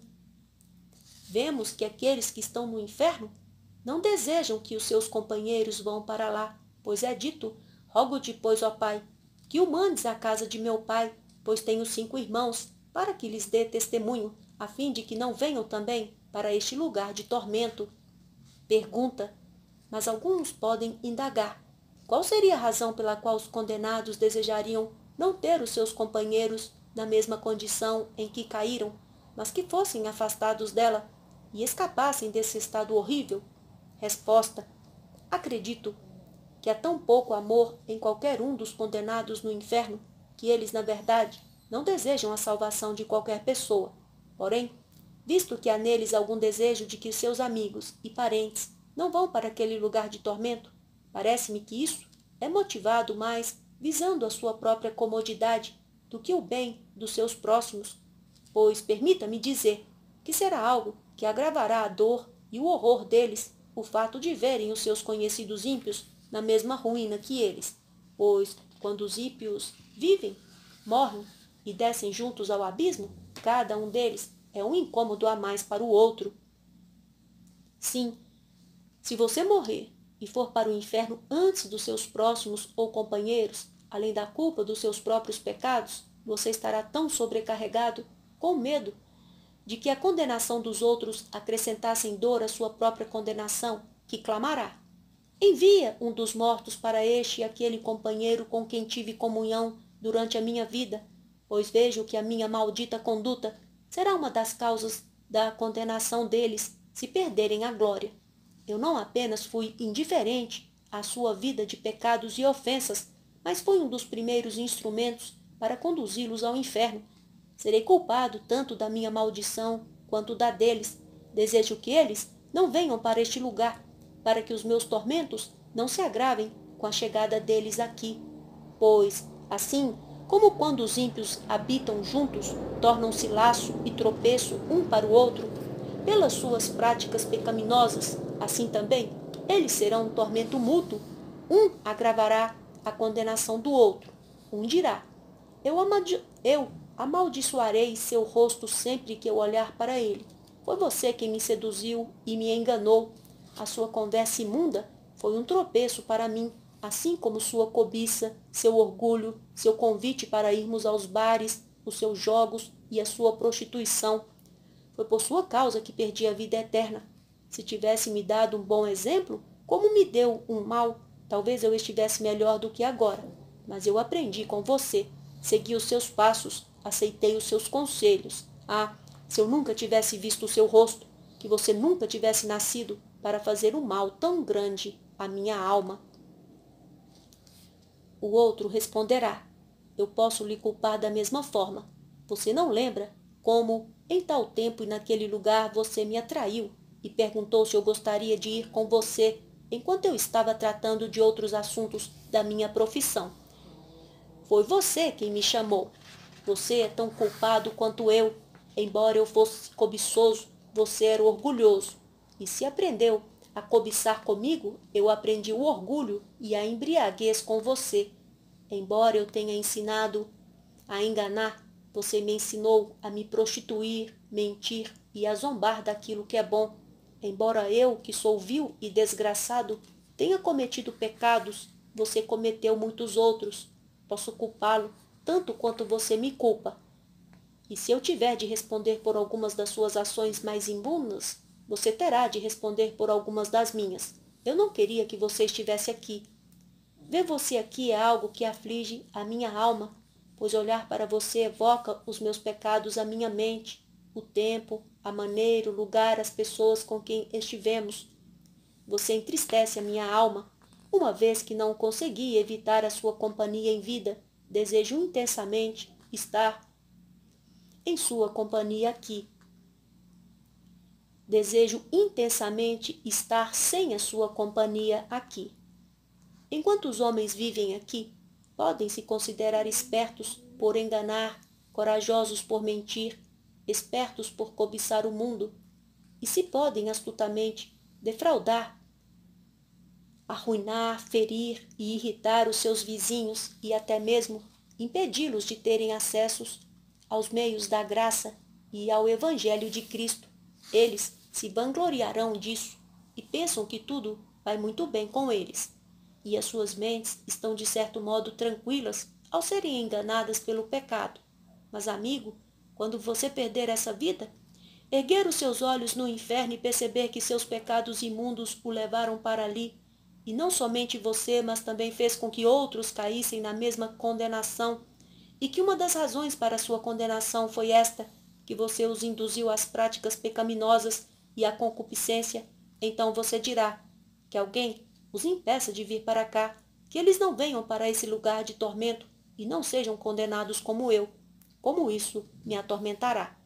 Vemos que aqueles que estão no inferno não desejam que os seus companheiros vão para lá, pois é dito: Rogo-te, pois, ó Pai, que o mandes à casa de meu pai, pois tenho cinco irmãos, para que lhes dê testemunho, a fim de que não venham também para este lugar de tormento. Pergunta: mas alguns podem indagar: qual seria a razão pela qual os condenados desejariam não ter os seus companheiros na mesma condição em que caíram, mas que fossem afastados dela e escapassem desse estado horrível? Resposta: acredito que há tão pouco amor em qualquer um dos condenados no inferno que eles, na verdade, não desejam a salvação de qualquer pessoa. Porém, visto que há neles algum desejo de que seus amigos e parentes não vão para aquele lugar de tormento, parece-me que isso é motivado mais visando a sua própria comodidade do que o bem dos seus próximos, pois permita-me dizer que será algo que agravará a dor e o horror deles o fato de verem os seus conhecidos ímpios na mesma ruína que eles, pois, quando os ímpios vivem, morrem e descem juntos ao abismo, cada um deles é um incômodo a mais para o outro. Sim, se você morrer e for para o inferno antes dos seus próximos ou companheiros, além da culpa dos seus próprios pecados, você estará tão sobrecarregado, com medo, de que a condenação dos outros acrescentasse em dor a sua própria condenação, que clamará: envia um dos mortos para este e aquele companheiro com quem tive comunhão durante a minha vida, pois vejo que a minha maldita conduta será uma das causas da condenação deles se perderem a glória. Eu não apenas fui indiferente à sua vida de pecados e ofensas, mas fui um dos primeiros instrumentos para conduzi-los ao inferno. Serei culpado tanto da minha maldição quanto da deles. Desejo que eles não venham para este lugar, para que os meus tormentos não se agravem com a chegada deles aqui. Pois, assim, como quando os ímpios habitam juntos, tornam-se laço e tropeço um para o outro, pelas suas práticas pecaminosas, assim também, eles serão um tormento mútuo. Um agravará a condenação do outro. Um dirá: eu, eu amaldiçoarei seu rosto sempre que eu olhar para ele. Foi você quem me seduziu e me enganou. A sua conversa imunda foi um tropeço para mim, assim como sua cobiça, seu orgulho, seu convite para irmos aos bares, os seus jogos e a sua prostituição. Foi por sua causa que perdi a vida eterna. Se tivesse me dado um bom exemplo, como me deu um mau, talvez eu estivesse melhor do que agora. Mas eu aprendi com você, segui os seus passos, aceitei os seus conselhos. Ah, se eu nunca tivesse visto o seu rosto, que você nunca tivesse nascido para fazer um mal tão grande à minha alma. O outro responderá: eu posso lhe culpar da mesma forma. Você não lembra como, em tal tempo e naquele lugar, você me atraiu e perguntou se eu gostaria de ir com você enquanto eu estava tratando de outros assuntos da minha profissão. Foi você quem me chamou. Você é tão culpado quanto eu. Embora eu fosse cobiçoso, você era orgulhoso. E se aprendeu a cobiçar comigo, eu aprendi o orgulho e a embriaguez com você. Embora eu tenha ensinado a enganar, você me ensinou a me prostituir, mentir e a zombar daquilo que é bom. Embora eu, que sou vil e desgraçado, tenha cometido pecados, você cometeu muitos outros. Posso culpá-lo tanto quanto você me culpa. E se eu tiver de responder por algumas das suas ações mais imundas, você terá de responder por algumas das minhas. Eu não queria que você estivesse aqui. Ver você aqui é algo que aflige a minha alma, pois olhar para você evoca os meus pecados à minha mente, o tempo, a maneira, o lugar, as pessoas com quem estivemos. Você entristece a minha alma. Uma vez que não consegui evitar a sua companhia em vida, desejo intensamente estar em sua companhia aqui. Desejo intensamente estar sem a sua companhia aqui. Enquanto os homens vivem aqui, podem se considerar espertos por enganar, corajosos por mentir, espertos por cobiçar o mundo, e se podem astutamente defraudar, arruinar, ferir e irritar os seus vizinhos e até mesmo impedi-los de terem acessos aos meios da graça e ao Evangelho de Cristo. Eles se vangloriarão disso e pensam que tudo vai muito bem com eles. E as suas mentes estão de certo modo tranquilas ao serem enganadas pelo pecado. Mas, amigo, quando você perder essa vida, erguer os seus olhos no inferno e perceber que seus pecados imundos o levaram para ali, e não somente você, mas também fez com que outros caíssem na mesma condenação, e que uma das razões para a sua condenação foi esta, que você os induziu às práticas pecaminosas e à concupiscência, então você dirá que alguém os impeça de vir para cá, que eles não venham para esse lugar de tormento e não sejam condenados como eu. Como isso me atormentará?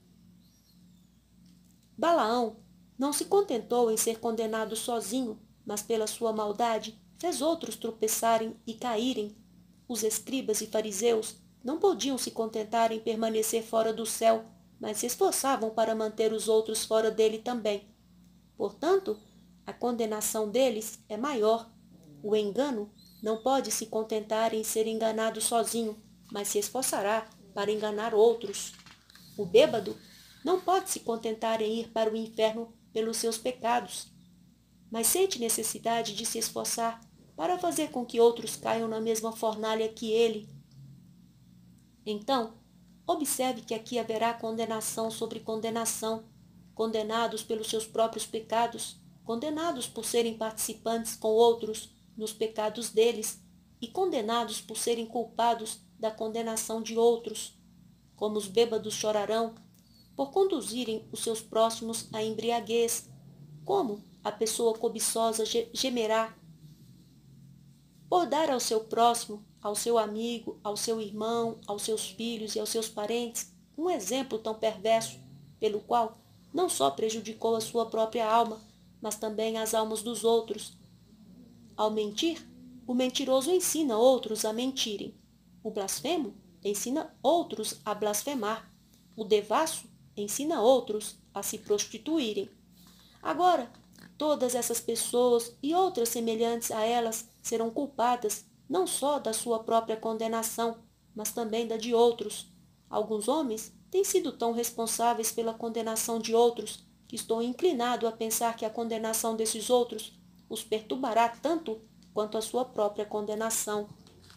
Balaão não se contentou em ser condenado sozinho, mas pela sua maldade fez outros tropeçarem e caírem. Os escribas e fariseus não podiam se contentar em permanecer fora do céu, mas se esforçavam para manter os outros fora dele também. Portanto, a condenação deles é maior. O engano não pode se contentar em ser enganado sozinho, mas se esforçará para enganar outros. O bêbado não pode se contentar em ir para o inferno pelos seus pecados, mas sente necessidade de se esforçar para fazer com que outros caiam na mesma fornalha que ele. Então, observe que aqui haverá condenação sobre condenação, condenados pelos seus próprios pecados, condenados por serem participantes com outros nos pecados deles e condenados por serem culpados da condenação de outros, como os bêbados chorarão por conduzirem os seus próximos à embriaguez, como a pessoa cobiçosa gemerá por dar ao seu próximo, ao seu amigo, ao seu irmão, aos seus filhos e aos seus parentes um exemplo tão perverso, pelo qual não só prejudicou a sua própria alma, mas também as almas dos outros. Ao mentir, o mentiroso ensina outros a mentirem. O blasfemo ensina outros a blasfemar. O devasso ensina outros a se prostituírem. Agora, todas essas pessoas e outras semelhantes a elas serão culpadas não só da sua própria condenação, mas também da de outros. Alguns homens têm sido tão responsáveis pela condenação de outros que estou inclinado a pensar que a condenação desses outros os perturbará tanto quanto a sua própria condenação.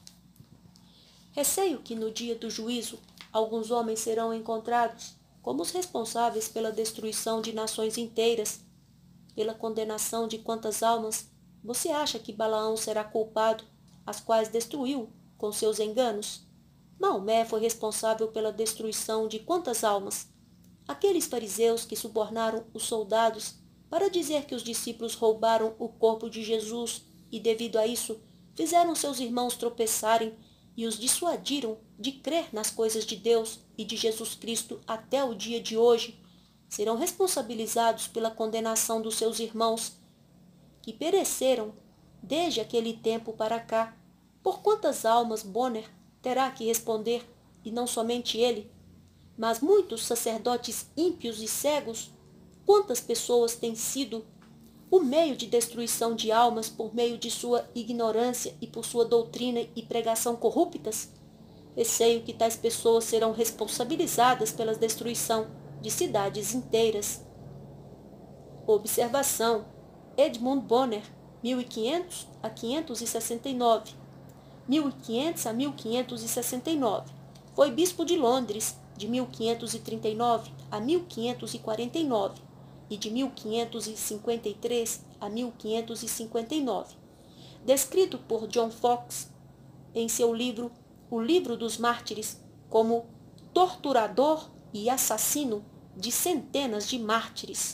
Receio que no dia do juízo alguns homens serão encontrados como os responsáveis pela destruição de nações inteiras, pela condenação de quantas almas você acha que Balaão será culpado, as quais destruiu com seus enganos? Maomé foi responsável pela destruição de quantas almas? Aqueles fariseus que subornaram os soldados para dizer que os discípulos roubaram o corpo de Jesus e, devido a isso, fizeram seus irmãos tropeçarem e os dissuadiram de crer nas coisas de Deus e de Jesus Cristo até o dia de hoje, serão responsabilizados pela condenação dos seus irmãos, que pereceram desde aquele tempo para cá. Por quantas almas Bonner terá que responder, e não somente ele, mas muitos sacerdotes ímpios e cegos? Quantas pessoas têm sido o meio de destruição de almas por meio de sua ignorância e por sua doutrina e pregação corruptas? Receio que tais pessoas serão responsabilizadas pela destruição de cidades inteiras. Observação: Edmund Bonner, mil e quinhentos a quinhentos e sessenta e nove, mil e quinhentos a mil quinhentos e sessenta e nove. Foi bispo de Londres de mil quinhentos e trinta e nove a mil quinhentos e quarenta e nove e de mil quinhentos e cinquenta e três a mil quinhentos e cinquenta e nove. Descrito por John Fox em seu livro O Livro dos Mártires como torturador e assassino de centenas de mártires.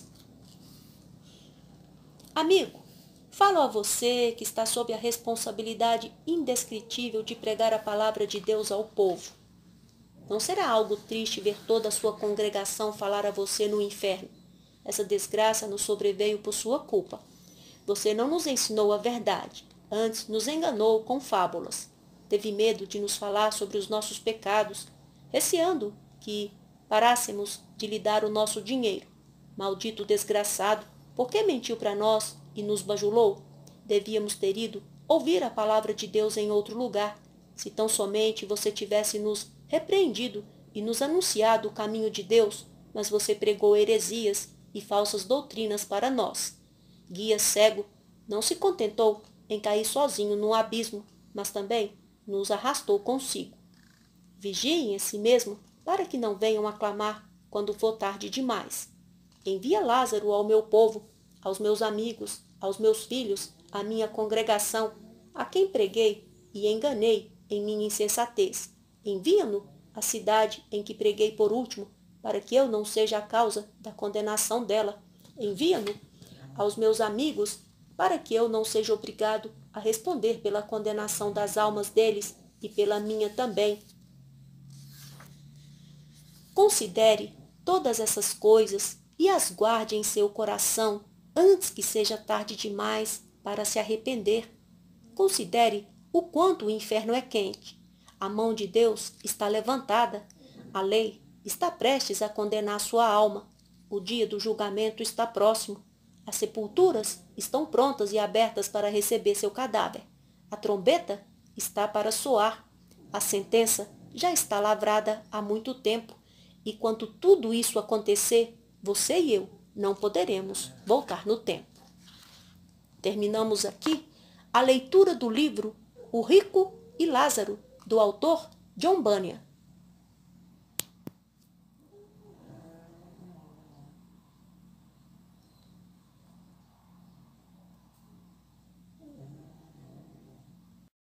Amigo, falo a você que está sob a responsabilidade indescritível de pregar a palavra de Deus ao povo. Não será algo triste ver toda a sua congregação falar a você no inferno? Essa desgraça nos sobreveio por sua culpa. Você não nos ensinou a verdade, antes nos enganou com fábulas. Teve medo de nos falar sobre os nossos pecados, receando que parássemos de lhe dar o nosso dinheiro. Maldito desgraçado, por que mentiu para nós e nos bajulou? Devíamos ter ido ouvir a palavra de Deus em outro lugar, se tão somente você tivesse nos repreendido e nos anunciado o caminho de Deus, mas você pregou heresias e falsas doutrinas para nós. Guia cego não se contentou em cair sozinho no abismo, mas também nos arrastou consigo. Vigiem em si mesmo, para que não venham aclamar quando for tarde demais. Envia Lázaro ao meu povo, aos meus amigos, aos meus filhos, à minha congregação, a quem preguei e enganei em minha insensatez. Envia-no à cidade em que preguei por último, para que eu não seja a causa da condenação dela. Envia-no aos meus amigos, para que eu não seja obrigado a responder pela condenação das almas deles e pela minha também. Considere todas essas coisas e as guarde em seu coração antes que seja tarde demais para se arrepender. Considere o quanto o inferno é quente. A mão de Deus está levantada. A lei está prestes a condenar sua alma. O dia do julgamento está próximo. As sepulturas estão prontas e abertas para receber seu cadáver. A trombeta está para soar. A sentença já está lavrada há muito tempo. E quando tudo isso acontecer, você e eu não poderemos voltar no tempo. Terminamos aqui a leitura do livro O Rico e Lázaro, do autor John Bunyan.